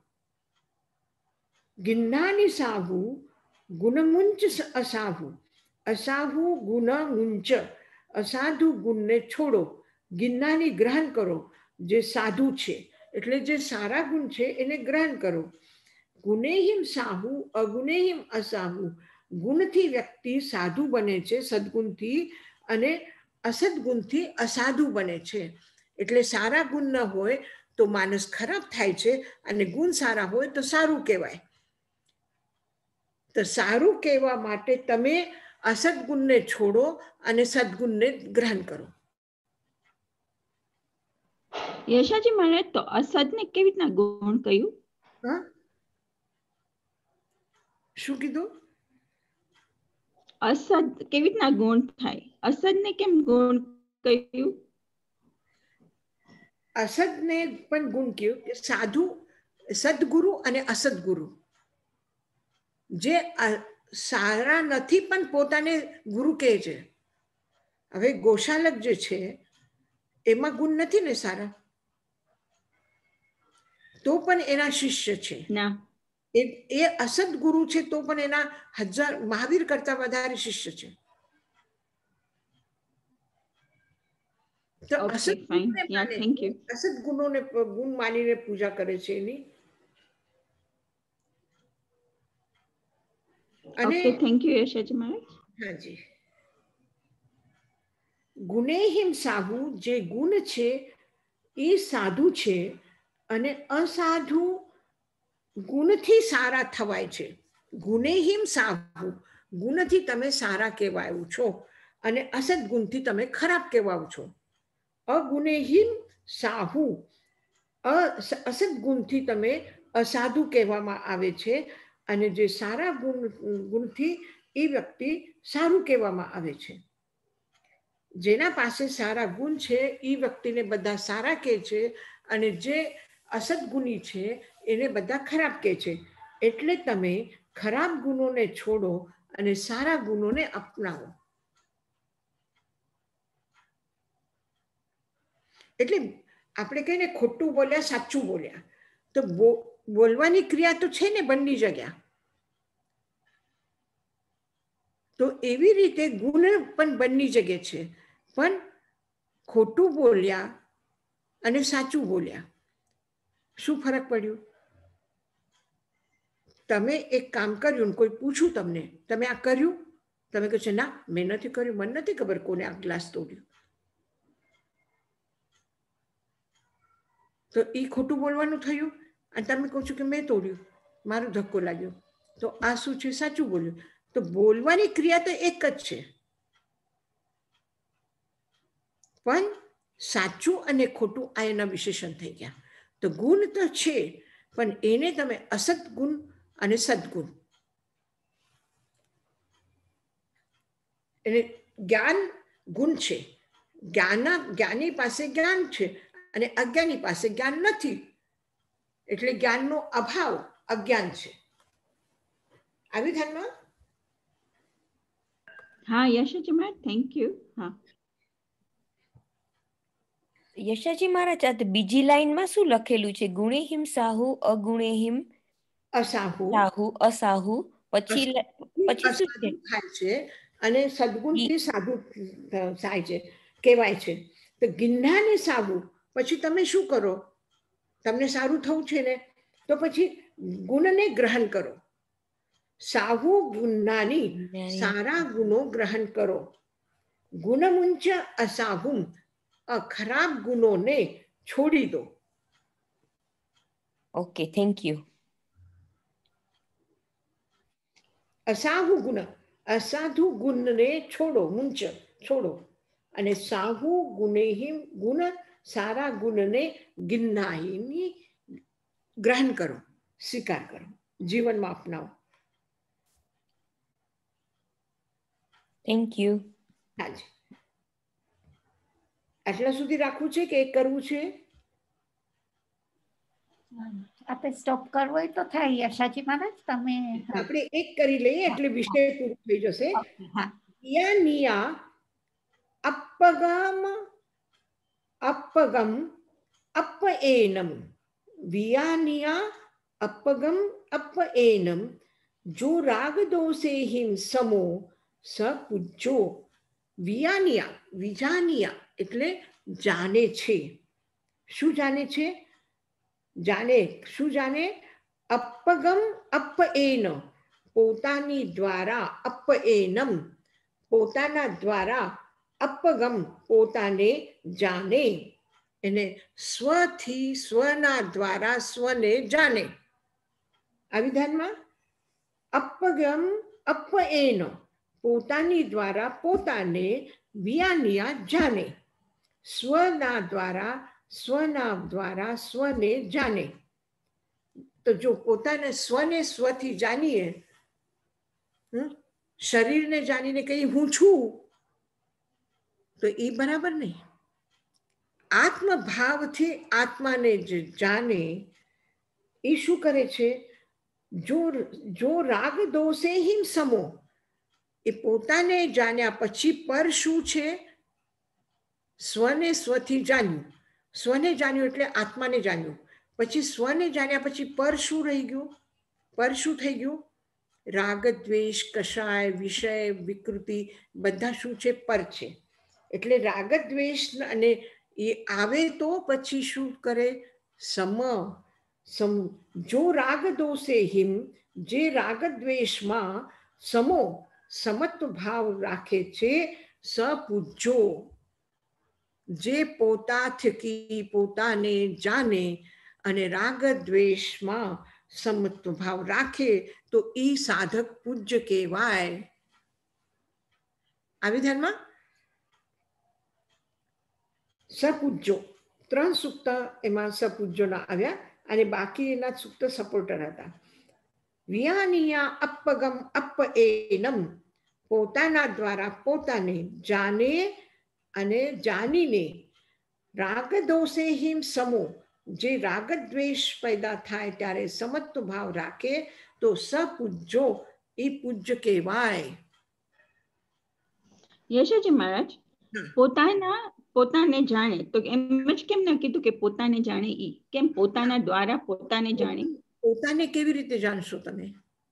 ગિન્નાની સાહુ ગુણમુંચ અસાહુ, અસાહુ ગુણમુંચ, અસાધુ ગુણને છોડો, ગિન્નાની ગ્રહણ કરો, જે સાધુ છે એટલે જે સારા ગુણ છે એને ગ્રહણ કરો. ગુનેહિમ સાહુ અગુનેહિમ અસાહુ, ગુણથી વ્યક્તિ સાધુ બને છે સદગુણથી, અને અસદગુણથી અસાધુ બને છે. એટલે સારા ગુણ ન હોય તો માણસ ખરાબ થાય છે અને ગુણ સારા હોય તો સારું કહેવાય. તો સારું કહેવા માટે તમે અસદગુણને છોડો અને સદગુણને ગ્રહણ કરો. યશાજી મહારાજ, તો અસદને કેવી રીતના ગુણ કહ્યું? શું કીધું? અસદ કેવી રીતના ગુણ થાય? અસદને કેમ ગુણ કહ્યું? અસદને પણ ગુણ કહ્યું કે સાધુ, સદગુરુ અને અસદગુરુ. જે સારા નથી પણ પોતાને ગુરુ કહે છે. હવે ગોશાલક જે છે એમાં ગુણ નથી ને સારા, તો પણ એના શિષ્ય છે. ના, એ અસદ ગુરુ છે તો પણ એના 1000 મહાવીર કરતા વધારે શિષ્ય છે. તો અસદ ગુણોને ગુણ માનીને પૂજા કરે છે એની. અને થેન્ક યુ યશાજી મહારાજ. હાજી. ગુનેહિમ સાહુ, જે ગુણ છે એ સાધુ છે અને અસાધુ ગુણથી સારા થવાય છે. ગુનેહિમ સાહુ, ગુણથી તમે સારા કહેવાયો છો અને અસદ ગુણથી તમે ખરાબ કહેવાઓ છો. અગુનેહિમ સાહુ, અસદ ગુણથી તમે અસાધુ કહેવામાં આવે છે અને જે સારા ગુણથી એ વ્યક્તિ સારું કહેવામાં આવે છે. જેના પાસે સારા ગુણ છે એ વ્યક્તિને બધા સારા કહે છે, અને જે અસદગુણી છે એને બધા ખરાબ કહે છે. એટલે તમે ખરાબ ગુણોને છોડો અને સારા ગુણોને અપનાવો. એટલે આપણે કહીએ ને ખોટું બોલ્યા સાચું બોલ્યા, તો બોલવાની ક્રિયા તો છે ને બંને જગ્યા. તો એવી રીતે ગુણ પણ બંને જગ્યાએ છે. પણ ખોટું બોલ્યા અને સાચું બોલ્યા શું ફરક પડ્યો? તમે એક કામ કર્યું, કોઈ પૂછ્યું તમને, તમે આ કર્યું? તમે કહો છો ના મેં નથી કર્યું, મને નથી ખબર કોને આ ગ્લાસ તોડ્યું. તો એ ખોટું બોલવાનું થયું. અને તમે કહો છો કે મેં તોડ્યું, મારો ધક્કો લાગ્યો. તો આ શું છે? સાચું બોલ્યું. તો બોલવાની ક્રિયા તો એક જ છે, પણ સાચું અને ખોટું આ એના વિશેષણ થઈ ગયા. તો ગુણ તો છે, પણ એને તમે અસત ગુણ અને સદગુણ, એટલે જ્ઞાન ગુણ છે. જ્ઞાની પાસે જ્ઞાન છે અને અજ્ઞાની પાસે જ્ઞાન નથી, એટલે જ્ઞાનનો અભાવ અજ્ઞાન છે. આવી ધ્યાનમાં? હા યશાજી મહારાજ, થેન્ક યુ. હા યશાજી મહારાજ, આ બીજી લાઈનમાં શું લખેલું છે? ગુણેહિમ સાહુ અગુણેહિમ અસાહુ અસાહુ. પછી શું છે? થાય છે અને સદગુણથી સાધુ થાય છે, કહેવાય છે. તો ગિન્નાને સાહુ, પછી તમે શું કરો? તમને સારું થવું છે ને, તો પછી ગુણને ગ્રહણ કરો. સાહુ ગુણાની, સારા ગુણો ગ્રહણ કરો. ગુણમુંચ અસાહુમ, ખરાબ ગુણોને છોડી દો. Okay, thank you. અસાહુ ગુણ, અસાધુ ગુણને છોડો, મુંચ છોડો. અને સાહુ ગુણેહિમ, ગુણ સારા ગુણને ગિન્નાહિની ગ્રહણ કરો, સ્વીકાર કરો, જીવનમાં અપનાવો. Thank you. હાજી, આટલા સુધી રાખવું છે કે એક કરવું છે? આપણે સ્ટોપ કરવો હોય તો થાય યશાજી મહારાજ. તમે આપણે એક કરી લઈએ એટલે વિષય પૂરો થઈ જશે. નિયા અપગમ अपगम अप एनम, वियानिया अपगम अप एनम, जो राग दोषे हिम समो सपूज्यो. વિયાનિયા, વિજાનિયા એટલે જાણે છે. શું જાણે છે? જાણે, શું જાણે? અપગમ અપ એન, પોતાની દ્વારા, અપ એનમ પોતાના દ્વારા, અપગમ પોતાને જાણે, એને સ્વથી સ્વના દ્વારા સ્વને જાણે. આવી ધ્યાનમાં? અપગમ અપ એન, પોતાની દ્વારા પોતાને, વિયાનિયા જાણે, સ્વના દ્વારા સ્વને જાણે. તો જો પોતાને સ્વને સ્વથી જાણીએ, શરીરને જાણીને કઈ હું છું, તો એ બરાબર નહીં. આત્મભાવથી આત્માને જે જાણે એ શું કરે છે? જો રાગ દોષે હિમ સમો, એ પોતાને જાણ્યા પછી પર શું છે? સ્વને સ્વથી જાણ્યું. સ્વને જાણ્યું એટલે આત્માને જાણ્યું. પછી સ્વને જાણ્યા પછી પર શું રહી ગયું? પર શું થઈ ગયું? રાગ દ્વેષ કષાય વિષય વિકૃતિ બધા શું છે? પર છે. એટલે રાગ દ્વેષ અને એ આવે તો પછી શું કરે? જો રાગ દોષે હિમ, જે રાગ દ્વેષમાં સમો સમત્વ ભાવ રાખે છે, સપૂજો, જે પોતા થકી પોતાને જાણે અને રાગ દ્વેષમાં સમત્વ ભાવ રાખે, તો એ સાધક પૂજ્ય કહેવાય. આવી ધ્યાનમાં? સપૂજો 3 સૂક્ત એમાં સપૂજ્યોના આવ્યા અને બાકી એના સૂક્ત સપોર્ટર હતા. વિયાનિયા અપગમ અપ એનમ, પોતાના દ્વારા પોતાને જાણે અને જાણીને રાગ દોષે હિમ સમો, જે રાગ દ્વેષ પેદા થાય ત્યારે સમત્વ ભાવ રાખે તો સપૂજ્યો, એ પૂજ્ય કહેવાય. યશોજી મહારાજ, પોતાને જાણે તો એમ જ કેમ ન કીધું કે પોતાને જાણે ઈ? કેમ પોતાના દ્વારા પોતાને જાણે? પોતાને કેવી રીતે જાણશો તમે?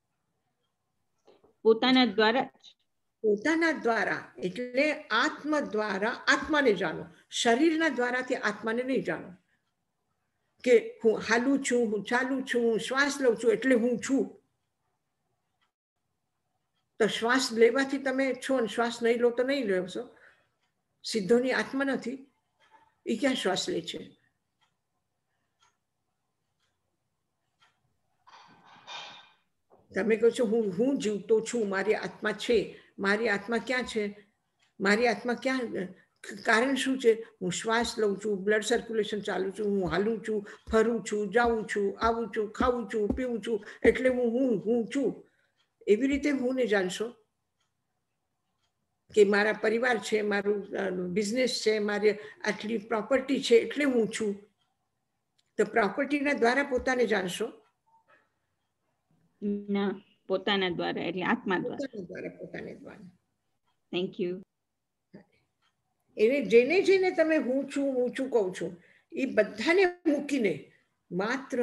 પોતાના દ્વારા. પોતાના દ્વારા એટલે આત્મ દ્વારા આત્માને જાણો. શરીરના દ્વારાથી આત્માને નહીં જાણો કે હું હાલું છું, હું ચાલું છું, હું શ્વાસ લઉં છું એટલે હું છું. તો શ્વાસ લેવાથી તમે છો અને શ્વાસ નહીં લો તો નહીં લેશો. સિદ્ધોની આત્મા નથી, એ ક્યાં શ્વાસ લે છે? તમે કહો છો હું જીવતો છું, મારી આત્મા છે. મારી આત્મા ક્યાં છે? મારી આત્મા ક્યાં? કારણ શું છે? હું શ્વાસ લઉં છું, બ્લડ સર્ક્યુલેશન ચાલુ છું, હું હાલું છું, ફરું છું, જાઉં છું, આવું છું, ખાવું છું, પીવું છું એટલે હું છું. એવી રીતે હું ને જાણશો કે મારા પરિવાર છે, મારું બિઝનેસ છે, મારી આટલી પ્રોપર્ટી છે એટલે હું છું. તો પ્રોપર્ટીના દ્વારા પોતાને જાણશો? ના, પોતાના દ્વારા એટલે આત્મા દ્વારા. પોતાને દ્વારા. Thank you. એને જેને તમે હું છું કહું છું, એ બધાને મૂકીને માત્ર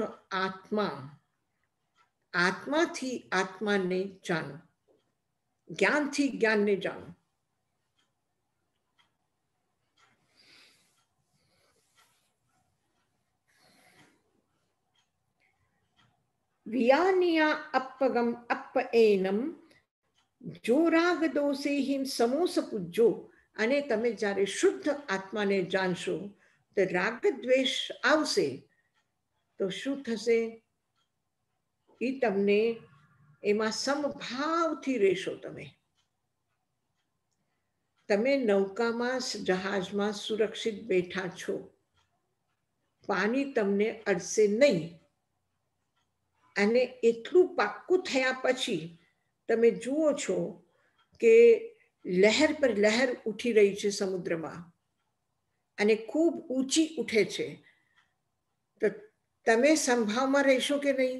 આત્માથી આત્માને જાણો, જ્ઞાનથી જ્ઞાનને જાણો. વિયાનિયા અપગમ અપ એનમ જો રાગ દોષે હિમ સમોસ પૂજો. અને તમે જ્યારે શુદ્ધ આત્માને જાણશો તો રાગ દ્વેષ આવશે તો શું થશે? એ તમને એમાં સમભાવથી રહેશો. તમે નૌકામાં, જહાજમાં સુરક્ષિત બેઠા છો, પાણી તમને અડશે નહીં. અને એટલું પાક્કું થયા પછી તમે જુઓ છો કે લહેર પર લહેર ઉઠી રહી છે સમુદ્રમાં અને ખૂબ ઊંચી ઉઠે છે, તો તમે સંભાવમાં રહેશો કે નહીં?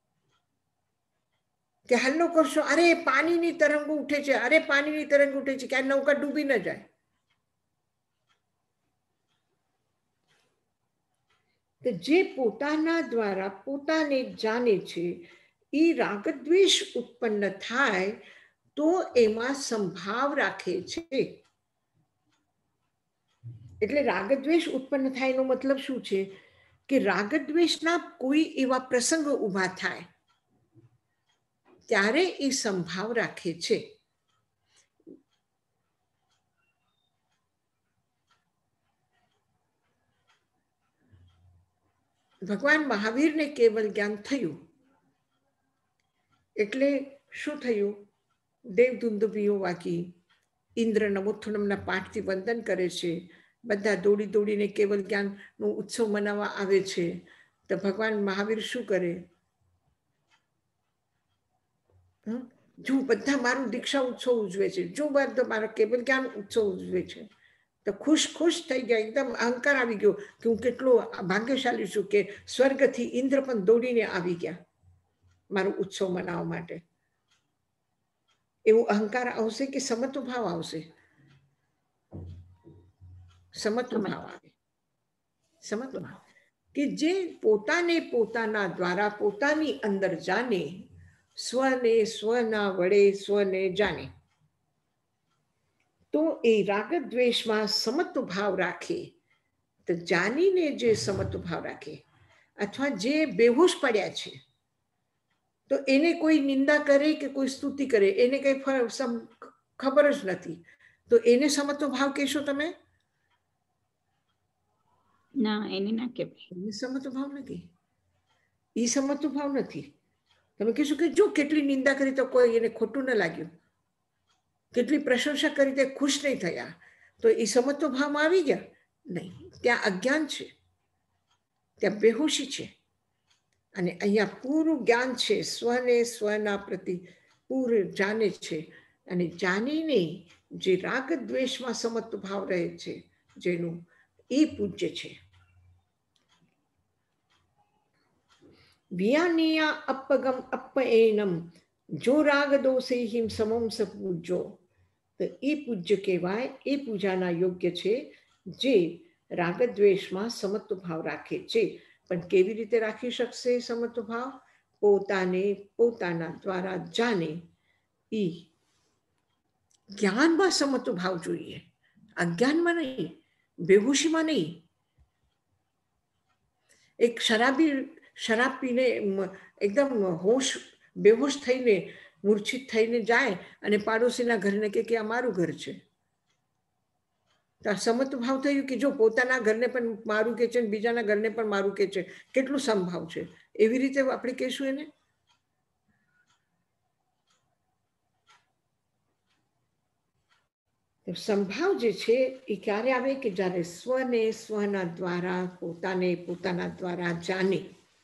કે હલ્લો કરશો, અરે પાણીની તરંગો ઉઠે છે, અરે પાણીની તરંગ ઉઠે છે, કે આ નૌકા ડૂબી ન જાય. તો જે પોતાના દ્વારા પોતાને જાણે છે, એ રાગદ્વેષ ઉત્પન્ન થાય તો એમાં સંભાવ રાખે છે. એટલે રાગદ્વેષ ઉત્પન્ન થાય એનો મતલબ શું છે? કે રાગદ્વેષના કોઈ એવા પ્રસંગ ઊભા થાય ત્યારે એ સંભાવ રાખે છે. ભગવાન મહાવીરને કેવલ જ્ઞાન થયું એટલે શું થયું? દેવદુંદુભીઓ વાગી, ઇન્દ્ર નમોત્થનમના પાઠથી વંદન કરે છે, બધા દોડી દોડીને કેવલ જ્ઞાનનો ઉત્સવ મનાવવા આવે છે. તો ભગવાન મહાવીર શું કરે? જો બધા મારું દીક્ષા ઉત્સવ ઉજવે છે, જો બધા મારા કેવલ જ્ઞાન ઉત્સવ ઉજવે છે, તો ખુશ થઈ ગયા. એકદમ અહંકાર આવી ગયો કે હું કેટલો ભાગ્યશાળી છું કે સ્વર્ગથી ઇન્દ્ર પણ દોડીને આવી ગયા મારો ઉત્સવ મનાવવા માટે. એવું અહંકાર આવશે કે સમત્વ ભાવ આવશે? સમત્વ ભાવ આવે. સમત્વ ભાવ કે જે પોતાને પોતાના દ્વારા પોતાની અંદર જાણે, સ્વને સ્વના વડે સ્વને જાણે, તો એ રાગ દ્વેષમાં સમત્વ ભાવ રાખે. તો જાણીને જે સમત્વ ભાવ રાખે, અથવા જે બેહોશ પડ્યા છે તો એને કોઈ નિંદા કરે કે કોઈ સ્તુતિ કરે એને કઈ ખબર જ નથી, તો એને સમત્વ ભાવ કહેશો તમે? ના, એને ના કહેવાય. એને સમત્વ ભાવ નથી. એ સમત્વ ભાવ નથી. તમે કહેશો કે જો કેટલી નિંદા કરી તો કોઈ એને ખોટું ન લાગ્યું, કેટલી પ્રશંસા કરી તે ખુશ નહીં થયા, તો એ સમત્વ ભાવમાં આવી ગયા? નહીં. ત્યાં અજ્ઞાન છે, ત્યાં બેહોશી છે. અને અહીંયા પૂરું જ્ઞાન છે, સ્વને સ્વના પ્રતિ પૂરું જાણે છે. અને જાણીને જે રાગ દ્વેષમાં સમત્વ ભાવ રહે છે જેનું, એ પૂજ્ય છે. વિયાનિયા અપગમ અપએનમ જો રાગ દોષે હિમ સમમ સ પૂજો. તો એ પૂજ્ય કહેવાય, એ પૂજાના યોગ્ય છે જે રાગ દ્વેષમાં સમત્વ ભાવ રાખે છે. પણ કેવી રીતે રાખી શકશે સમત્વ ભાવ? પોતાને પોતાના દ્વારા જાણે. એ જ્ઞાનમાં સમત્વ ભાવ જોઈએ, અજ્ઞાનમાં નહીં, બેહોશીમાં નહીં. એક શરાબી શરાબ પીને એકદમ બેહોશ થઈને મૂર્છિત થઈને જાય અને પાડોશીના ઘરને કે આ મારું ઘર છે. તો સમત્વ ભાવ થયું કે જો પોતાના ઘરને પણ મારું કે છે, બીજાના ઘરને પણ મારું કે છે, કેટલું સમભાવ છે. એવી રીતે આપણે કહેશું એને. સંભાવ જે છે એ ક્યારે આવે કે જ્યારે સ્વને સ્વના દ્વારા પોતાને પોતાના દ્વારા જાણે.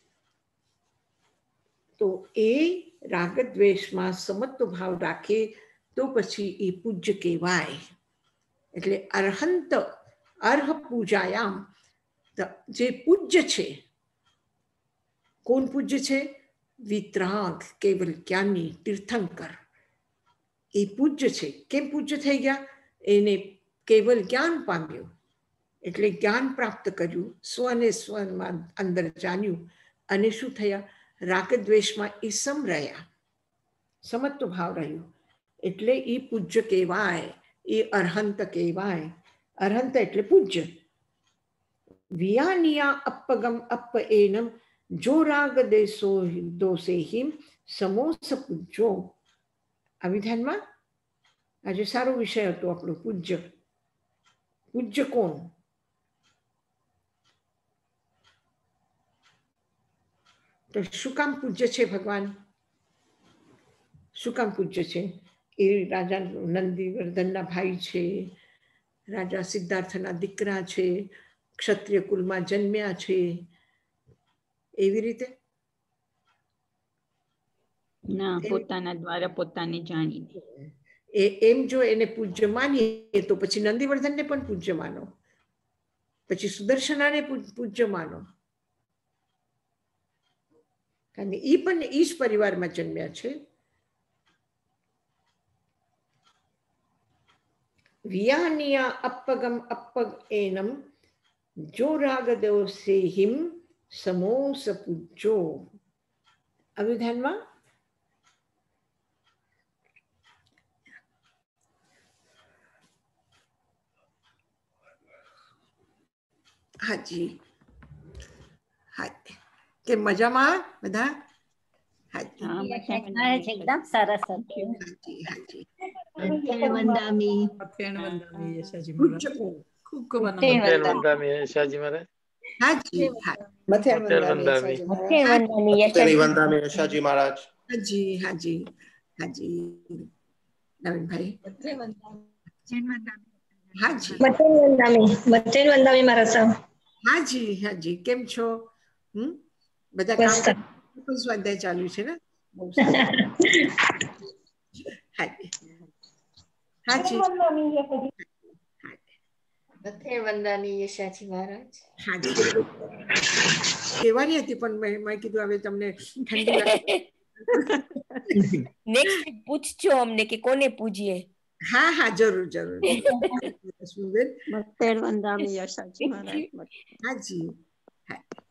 તો એ રાગ દ્વેષમાં સમત્વ ભાવ રાખે તો પછી એ પૂજ્ય કહેવાય. એટલે અર્હંત અર્હ પૂજાયામ જે પૂજ્ય છે. કોણ પૂજ્ય છે? વિતરાગ કેવલ જ્ઞાની તીર્થંકર એ પૂજ્ય છે. કેમ પૂજ્ય થઈ ગયા? એને કેવલ જ્ઞાન પામ્યું, એટલે જ્ઞાન પ્રાપ્ત કર્યું, સ્વને સ્વમાં અંદર જાણ્યું અને શું થયા? રાગ દ્વેષમાં એ સમ રહ્યા, સમત્વ ભાવ રહ્યું, એટલે એ પૂજ્ય કહેવાય, એ અર્હંત કહેવાય. અર્હંત એટલે પૂજ્ય. વિયાનિયા અપગમ અપએનમ જો રાગ દેશો દોષે હિમ સમોસ પૂજ્યો. આ વિધાનમાં આજે સારો વિષય હતો આપણો, પૂજ્ય. પૂજ્ય કોણ? તો શું કામ પૂજ્ય છે ભગવાન? શું કામ પૂજ્ય છે? એ રાજા નંદીવર્ધનના ભાઈ છે, રાજા સિદ્ધાર્થના દીકરા છે, ક્ષત્રિય કુલમાં જન્મ્યા છે. એવી રીતે ના, પોતાના દ્વારા પોતાને જાણીને. એમ જો એને પૂજ્ય માનીએ તો પછી નંદીવર્ધનને પણ પૂજ્ય માનો, પછી સુદર્શનાને પૂજ્ય માનો, કારણ કે એ પણ એ જ પરિવારમાં જન્મ્યા છે. વિયાનિયા અપગમ અપએનમ જો રાગ દોષે હિમ સમોસ પૂજો. અવિધાનમાં હાજી, હા, કે મજામાં બધા? એકદમ સરસ હતું. હાજી. વંદામી પૂજ્ય કોણ? યશાજી મહારાજ. હાજી, યશાજી મહારાજ. હાજી, હાજી, હાજી. નવીનભાઈ હાજી, હાજી, હાજી. કેમ છો? બધા કામ સ્વાધ્યાય ચાલુ છે ને? બહુ સારું. હાજી, હાજી. વંદાની યશાજી મહારાજ. હાજી. કહેવાની હતી પણ મેં કીધું હવે તમને ઠંડી લાગે. નેક્સ્ટ પૂછજો અમને કે કોને પૂજીએ. હા હા, જરૂર જરૂર. વંદામી યશાજી મહારાજ. હાજી.